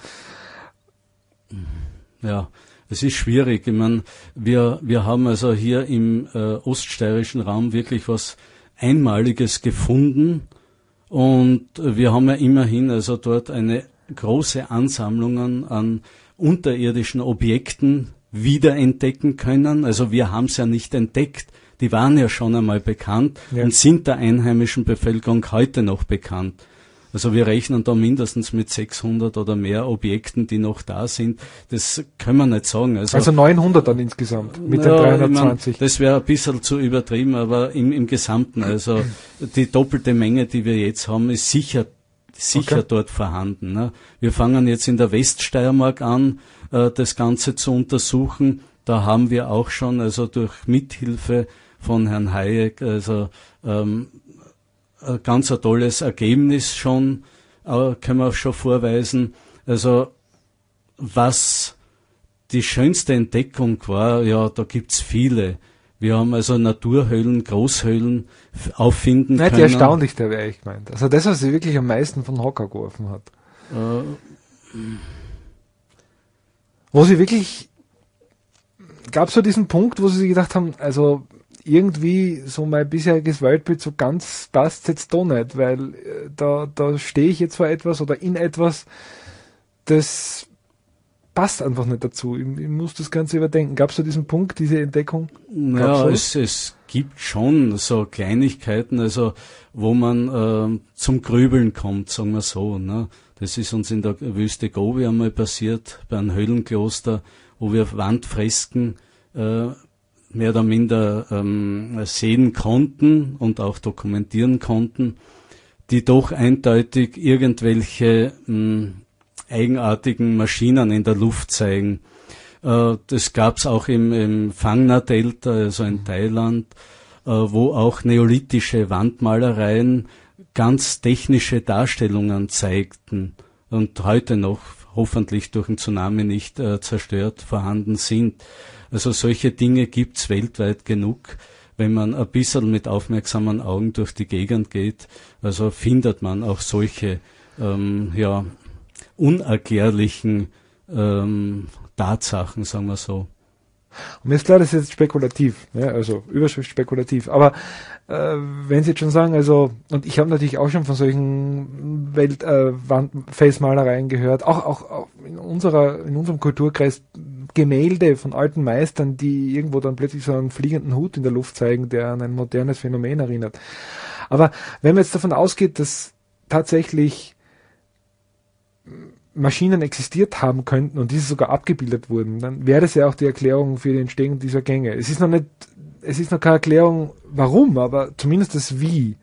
Ja, es ist schwierig. Ich meine, wir haben also hier im oststeirischen Raum wirklich was Einmaliges gefunden, und wir haben ja immerhin also dort eine große Ansammlungen an unterirdischen Objekten wiederentdecken können. Also wir haben es ja nicht entdeckt. Die waren ja schon einmal bekannt und sind der einheimischen Bevölkerung heute noch bekannt. Also wir rechnen da mindestens mit 600 oder mehr Objekten, die noch da sind. Das können wir nicht sagen. Also 900 dann insgesamt mit den 320. Ich mein, das wäre ein bisschen zu übertrieben, aber im Gesamten, also die doppelte Menge, die wir jetzt haben, ist sicher dort vorhanden. Ne? Wir fangen jetzt in der Weststeiermark an, das Ganze zu untersuchen. Da haben wir auch schon, also durch Mithilfe von Herrn Hayek, also ein ganz ein tolles Ergebnis schon, können wir auch schon vorweisen. Also was die schönste Entdeckung war, ja, da gibt's viele. Wir haben also Naturhöhlen, Großhöhlen auffinden können. Die erstaunlichste wäre ich gemeint. Also das, was sie wirklich am meisten von Hocker geworfen hat. Wo sie wirklich, gab es so diesen Punkt, wo sie sich gedacht haben, also irgendwie so mein bisheriges Weltbild so ganz passt jetzt doch nicht, weil da stehe ich jetzt vor etwas oder in etwas, das passt einfach nicht dazu. Ich muss das Ganze überdenken. Gab es so diesen Punkt, diese Entdeckung? Ja, es gibt schon so Kleinigkeiten, also wo man zum Grübeln kommt, sagen wir so. Ne? Das ist uns in der Wüste Gobi einmal passiert, bei einem Höhlenkloster, wo wir Wandfresken mehr oder minder sehen konnten und auch dokumentieren konnten, die doch eindeutig irgendwelche eigenartigen Maschinen in der Luft zeigen. Das gab's auch im Phang-Nga-Delta, also in Thailand, wo auch neolithische Wandmalereien ganz technische Darstellungen zeigten und heute noch hoffentlich durch den Tsunami nicht zerstört vorhanden sind. Also solche Dinge gibt's weltweit genug. Wenn man ein bisschen mit aufmerksamen Augen durch die Gegend geht, also findet man auch solche unerklärlichen Tatsachen, sagen wir so. Und mir ist klar, das ist jetzt spekulativ, ja, also Überschrift spekulativ, aber wenn Sie jetzt schon sagen, also, und ich habe natürlich auch schon von solchen Face-Malereien gehört, auch in unserem Kulturkreis Gemälde von alten Meistern, die irgendwo dann plötzlich so einen fliegenden Hut in der Luft zeigen, der an ein modernes Phänomen erinnert. Aber wenn man jetzt davon ausgeht, dass tatsächlich Maschinen existiert haben könnten und diese sogar abgebildet wurden, dann wäre das ja auch die Erklärung für die Entstehung dieser Gänge. Es ist noch keine Erklärung, warum, aber zumindest das Wie.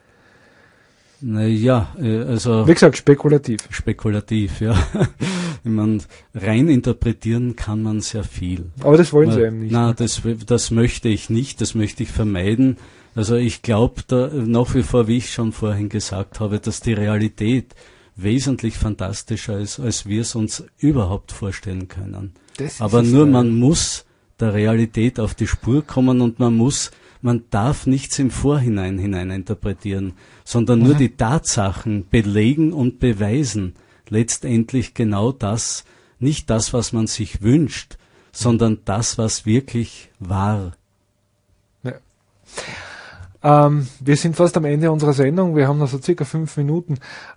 Naja, also... Wie gesagt, spekulativ. Spekulativ, ja. Ich meine, rein interpretieren kann man sehr viel. Aber das wollen Sie eben nicht. Nein, das möchte ich nicht, das möchte ich vermeiden. Also ich glaube da nach wie vor, wie ich schon vorhin gesagt habe, dass die Realität wesentlich fantastischer ist, als wir es uns überhaupt vorstellen können. Aber nur man muss der Realität auf die Spur kommen und man darf nichts im Vorhinein hineininterpretieren, sondern nur die Tatsachen belegen und beweisen letztendlich genau das, nicht das, was man sich wünscht, sondern das, was wirklich war. Ja. Wir sind fast am Ende unserer Sendung, wir haben noch so circa 5 Minuten.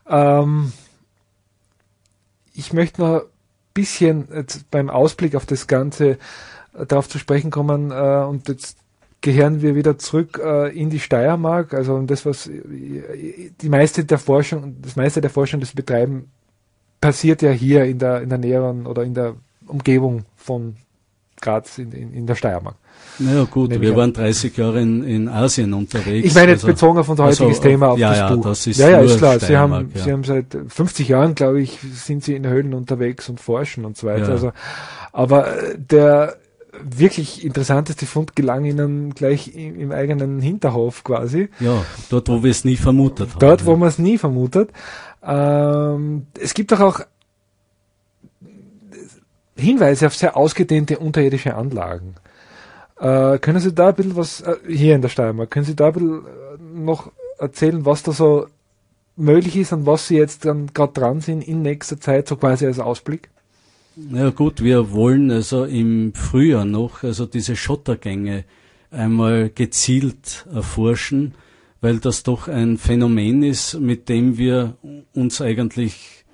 Ich möchte noch ein bisschen jetzt beim Ausblick auf das Ganze darauf zu sprechen kommen und jetzt gehören wir wieder zurück in die Steiermark, also das, was das meiste der Forschung, das Sie betreiben, passiert ja hier in der näheren oder in der Umgebung von Graz in der Steiermark. Naja gut, wir waren 30 Jahre in Asien unterwegs. Ich meine jetzt bezogen auf unser heutiges Thema, auf das Buch. Das ist ist klar. Sie haben seit 50 Jahren, glaube ich, sind Sie in Höhlen unterwegs und forschen und so weiter. Ja. Also, aber der wirklich interessanteste Fund gelang Ihnen gleich im eigenen Hinterhof quasi. Ja, dort, wo wir es nie vermutet haben. Dort, wo man es nie vermutet. Es gibt doch auch Hinweise auf sehr ausgedehnte unterirdische Anlagen. Können Sie da ein bisschen was, hier in der Steiermark, können Sie da ein bisschen noch erzählen, was da so möglich ist und was Sie jetzt dann gerade dran sind in nächster Zeit, so quasi als Ausblick? Ja gut, wir wollen also im Frühjahr noch also diese Schottergänge einmal gezielt erforschen, weil das doch ein Phänomen ist, mit dem wir uns eigentlich,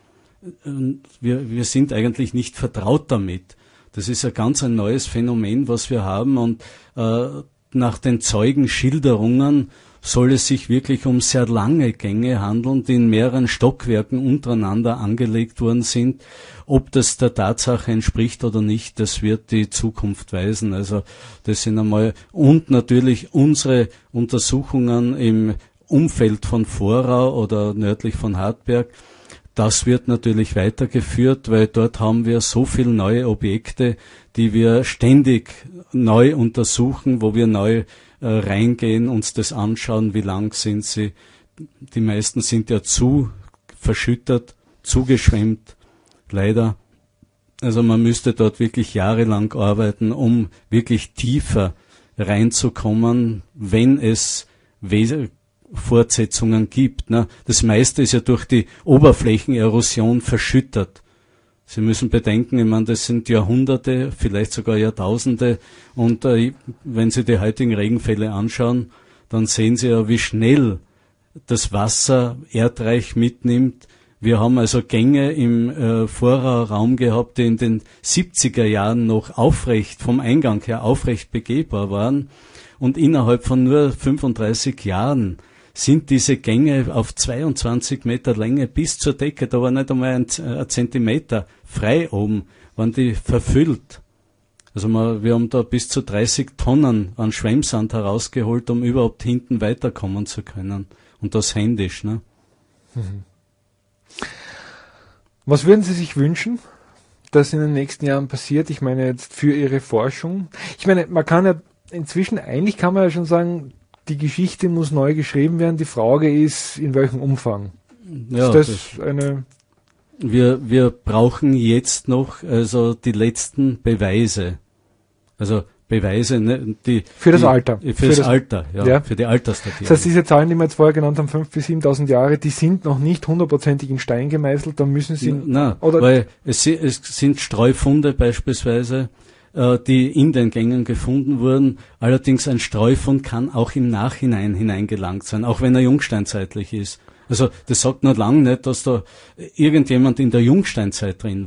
wir sind eigentlich nicht vertraut damit. Das ist ein neues Phänomen, was wir haben und nach den Zeugenschilderungen soll es sich wirklich um sehr lange Gänge handeln, die in mehreren Stockwerken untereinander angelegt worden sind. Ob das der Tatsache entspricht oder nicht, das wird die Zukunft weisen. Also das sind einmal, und natürlich unsere Untersuchungen im Umfeld von Vorau oder nördlich von Hartberg, das wird natürlich weitergeführt, weil dort haben wir so viele neue Objekte, die wir ständig neu untersuchen, wo wir neu reingehen, uns das anschauen, wie lang sind sie. Die meisten sind ja zu verschüttet, zugeschwemmt, leider. Also man müsste dort wirklich jahrelang arbeiten, um wirklich tiefer reinzukommen, wenn es Fortsetzungen gibt. Ne? Das meiste ist ja durch die Oberflächenerosion verschüttet. Sie müssen bedenken, ich meine, das sind Jahrhunderte, vielleicht sogar Jahrtausende und wenn Sie die heutigen Regenfälle anschauen, dann sehen Sie ja, wie schnell das Wasser Erdreich mitnimmt. Wir haben also Gänge im Vorraum gehabt, die in den 70er Jahren noch aufrecht, vom Eingang her aufrecht begehbar waren und innerhalb von nur 35 Jahren sind diese Gänge auf 22 Meter Länge bis zur Decke, da war nicht einmal ein Zentimeter frei oben, waren die verfüllt. Also wir haben da bis zu 30 Tonnen an Schwemmsand herausgeholt, um überhaupt hinten weiterkommen zu können. Und das händisch. Ne? Mhm. Was würden Sie sich wünschen, dass in den nächsten Jahren passiert? Ich meine jetzt für Ihre Forschung. Ich meine, man kann ja inzwischen, eigentlich kann man ja schon sagen, die Geschichte muss neu geschrieben werden. Die Frage ist, in welchem Umfang. Ja, ist das eine... Wir brauchen jetzt noch also die letzten Beweise. Also Beweise, ne, für das Alter. Für das Alter, ja, für die Altersdatierung. Das heißt, diese Zahlen, die wir jetzt vorher genannt haben, 5.000 bis 7.000 Jahre, die sind noch nicht hundertprozentig in Stein gemeißelt, da müssen sie... Nein, weil es sind Streufunde beispielsweise, die in den Gängen gefunden wurden. Allerdings ein Streufund kann auch im Nachhinein hineingelangt sein, auch wenn er jungsteinzeitlich ist. Also das sagt noch lange nicht, dass da irgendjemand in der Jungsteinzeit drin war.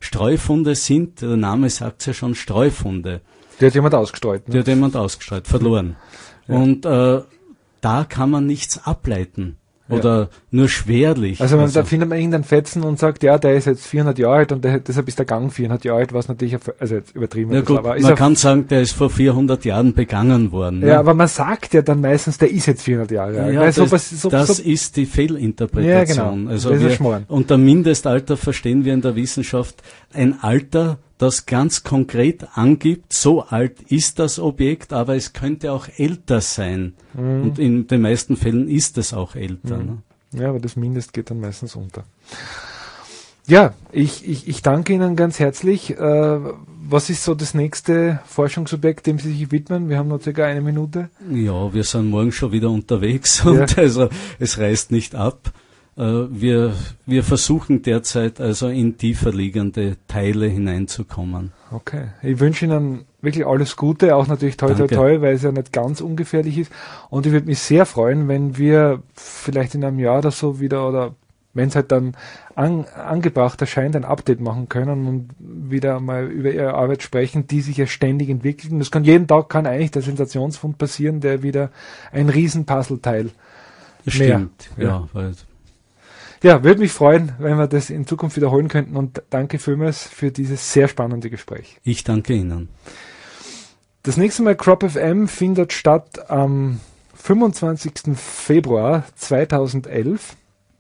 Streufunde sind, der Name sagt ja schon, Streufunde. Die hat jemand ausgestreut. Ne? Die hat jemand ausgestreut, verloren. Ja. Und da kann man nichts ableiten. Oder nur schwerlich. Also da findet man irgendeinen Fetzen und sagt, ja, der ist jetzt 400 Jahre alt und deshalb ist der Gang 400 Jahre alt, was natürlich, also jetzt übertrieben ist. Ja, gut, man kann sagen, der ist vor 400 Jahren begangen worden. Ja, ne? Aber man sagt ja dann meistens, der ist jetzt 400 Jahre alt. Ja, das ist die Fehlinterpretation. Ja, genau. Also das ist Schmarrn. Unter Mindestalter verstehen wir in der Wissenschaft ein Alter, das ganz konkret angibt, so alt ist das Objekt, aber es könnte auch älter sein. Und in den meisten Fällen ist es auch älter. Ne? Ja, aber das Mindest geht dann meistens unter. Ja, ich danke Ihnen ganz herzlich. Was ist so das nächste Forschungsobjekt, dem Sie sich widmen? Wir haben noch circa 1 Minute. Ja, wir sind morgen schon wieder unterwegs und also es reißt nicht ab. Wir versuchen derzeit also in tiefer liegende Teile hineinzukommen. Okay. Ich wünsche Ihnen wirklich alles Gute, auch natürlich toi toi toi, weil es ja nicht ganz ungefährlich ist. Und ich würde mich sehr freuen, wenn wir vielleicht in einem Jahr oder so wieder, oder wenn es halt dann angebracht erscheint, ein Update machen können und wieder mal über Ihre Arbeit sprechen, die sich ja ständig entwickelt. Und das kann jeden Tag eigentlich der Sensationsfund passieren, der wieder ein Riesen-Puzzleteil mehr. Ja, ja, würde mich freuen, wenn wir das in Zukunft wiederholen könnten, und danke vielmals für dieses sehr spannende Gespräch. Ich danke Ihnen. Das nächste Mal Crop FM findet statt am 25. Februar 2011.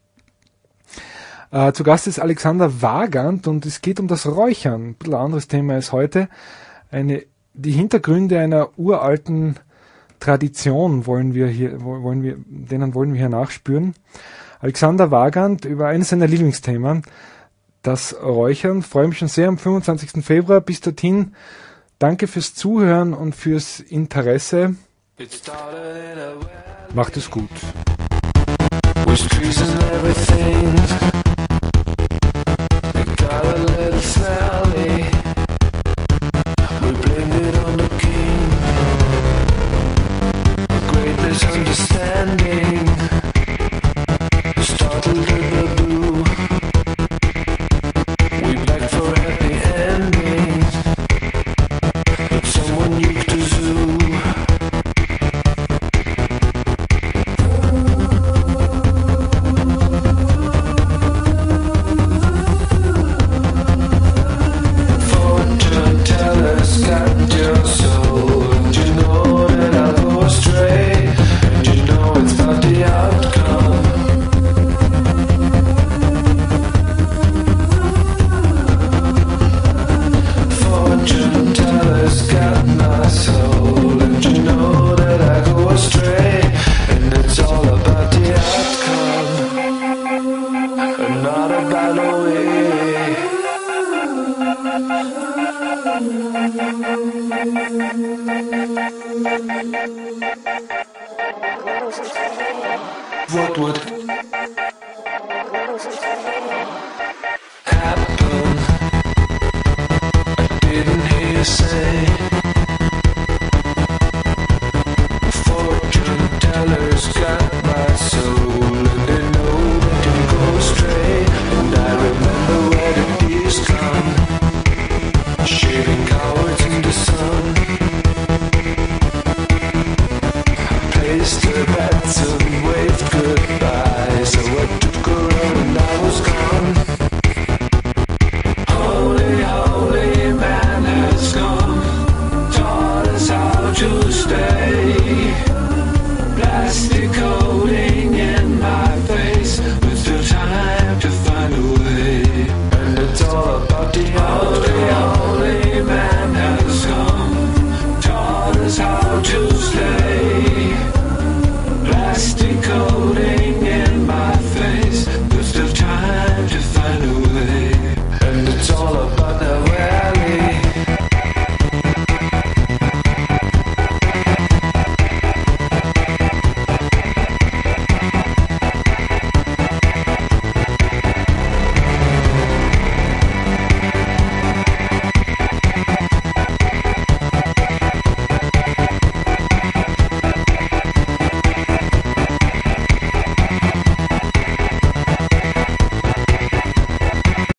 Zu Gast ist Alexander Wagand und es geht um das Räuchern. Ein bisschen anderes Thema als heute. Die Hintergründe einer uralten Tradition denen wollen wir hier nachspüren. Alexander Wagand über eines seiner Lieblingsthemen, das Räuchern. Ich freue mich schon sehr am 25. Februar. Bis dorthin, danke fürs Zuhören und fürs Interesse. Macht es gut. What would happen? I didn't hear you say. Fortune tellers got my soul, and they know that you go astray. And I remember where the tears come, shaving cowards in the sun. Placed her bets and waved goodbye.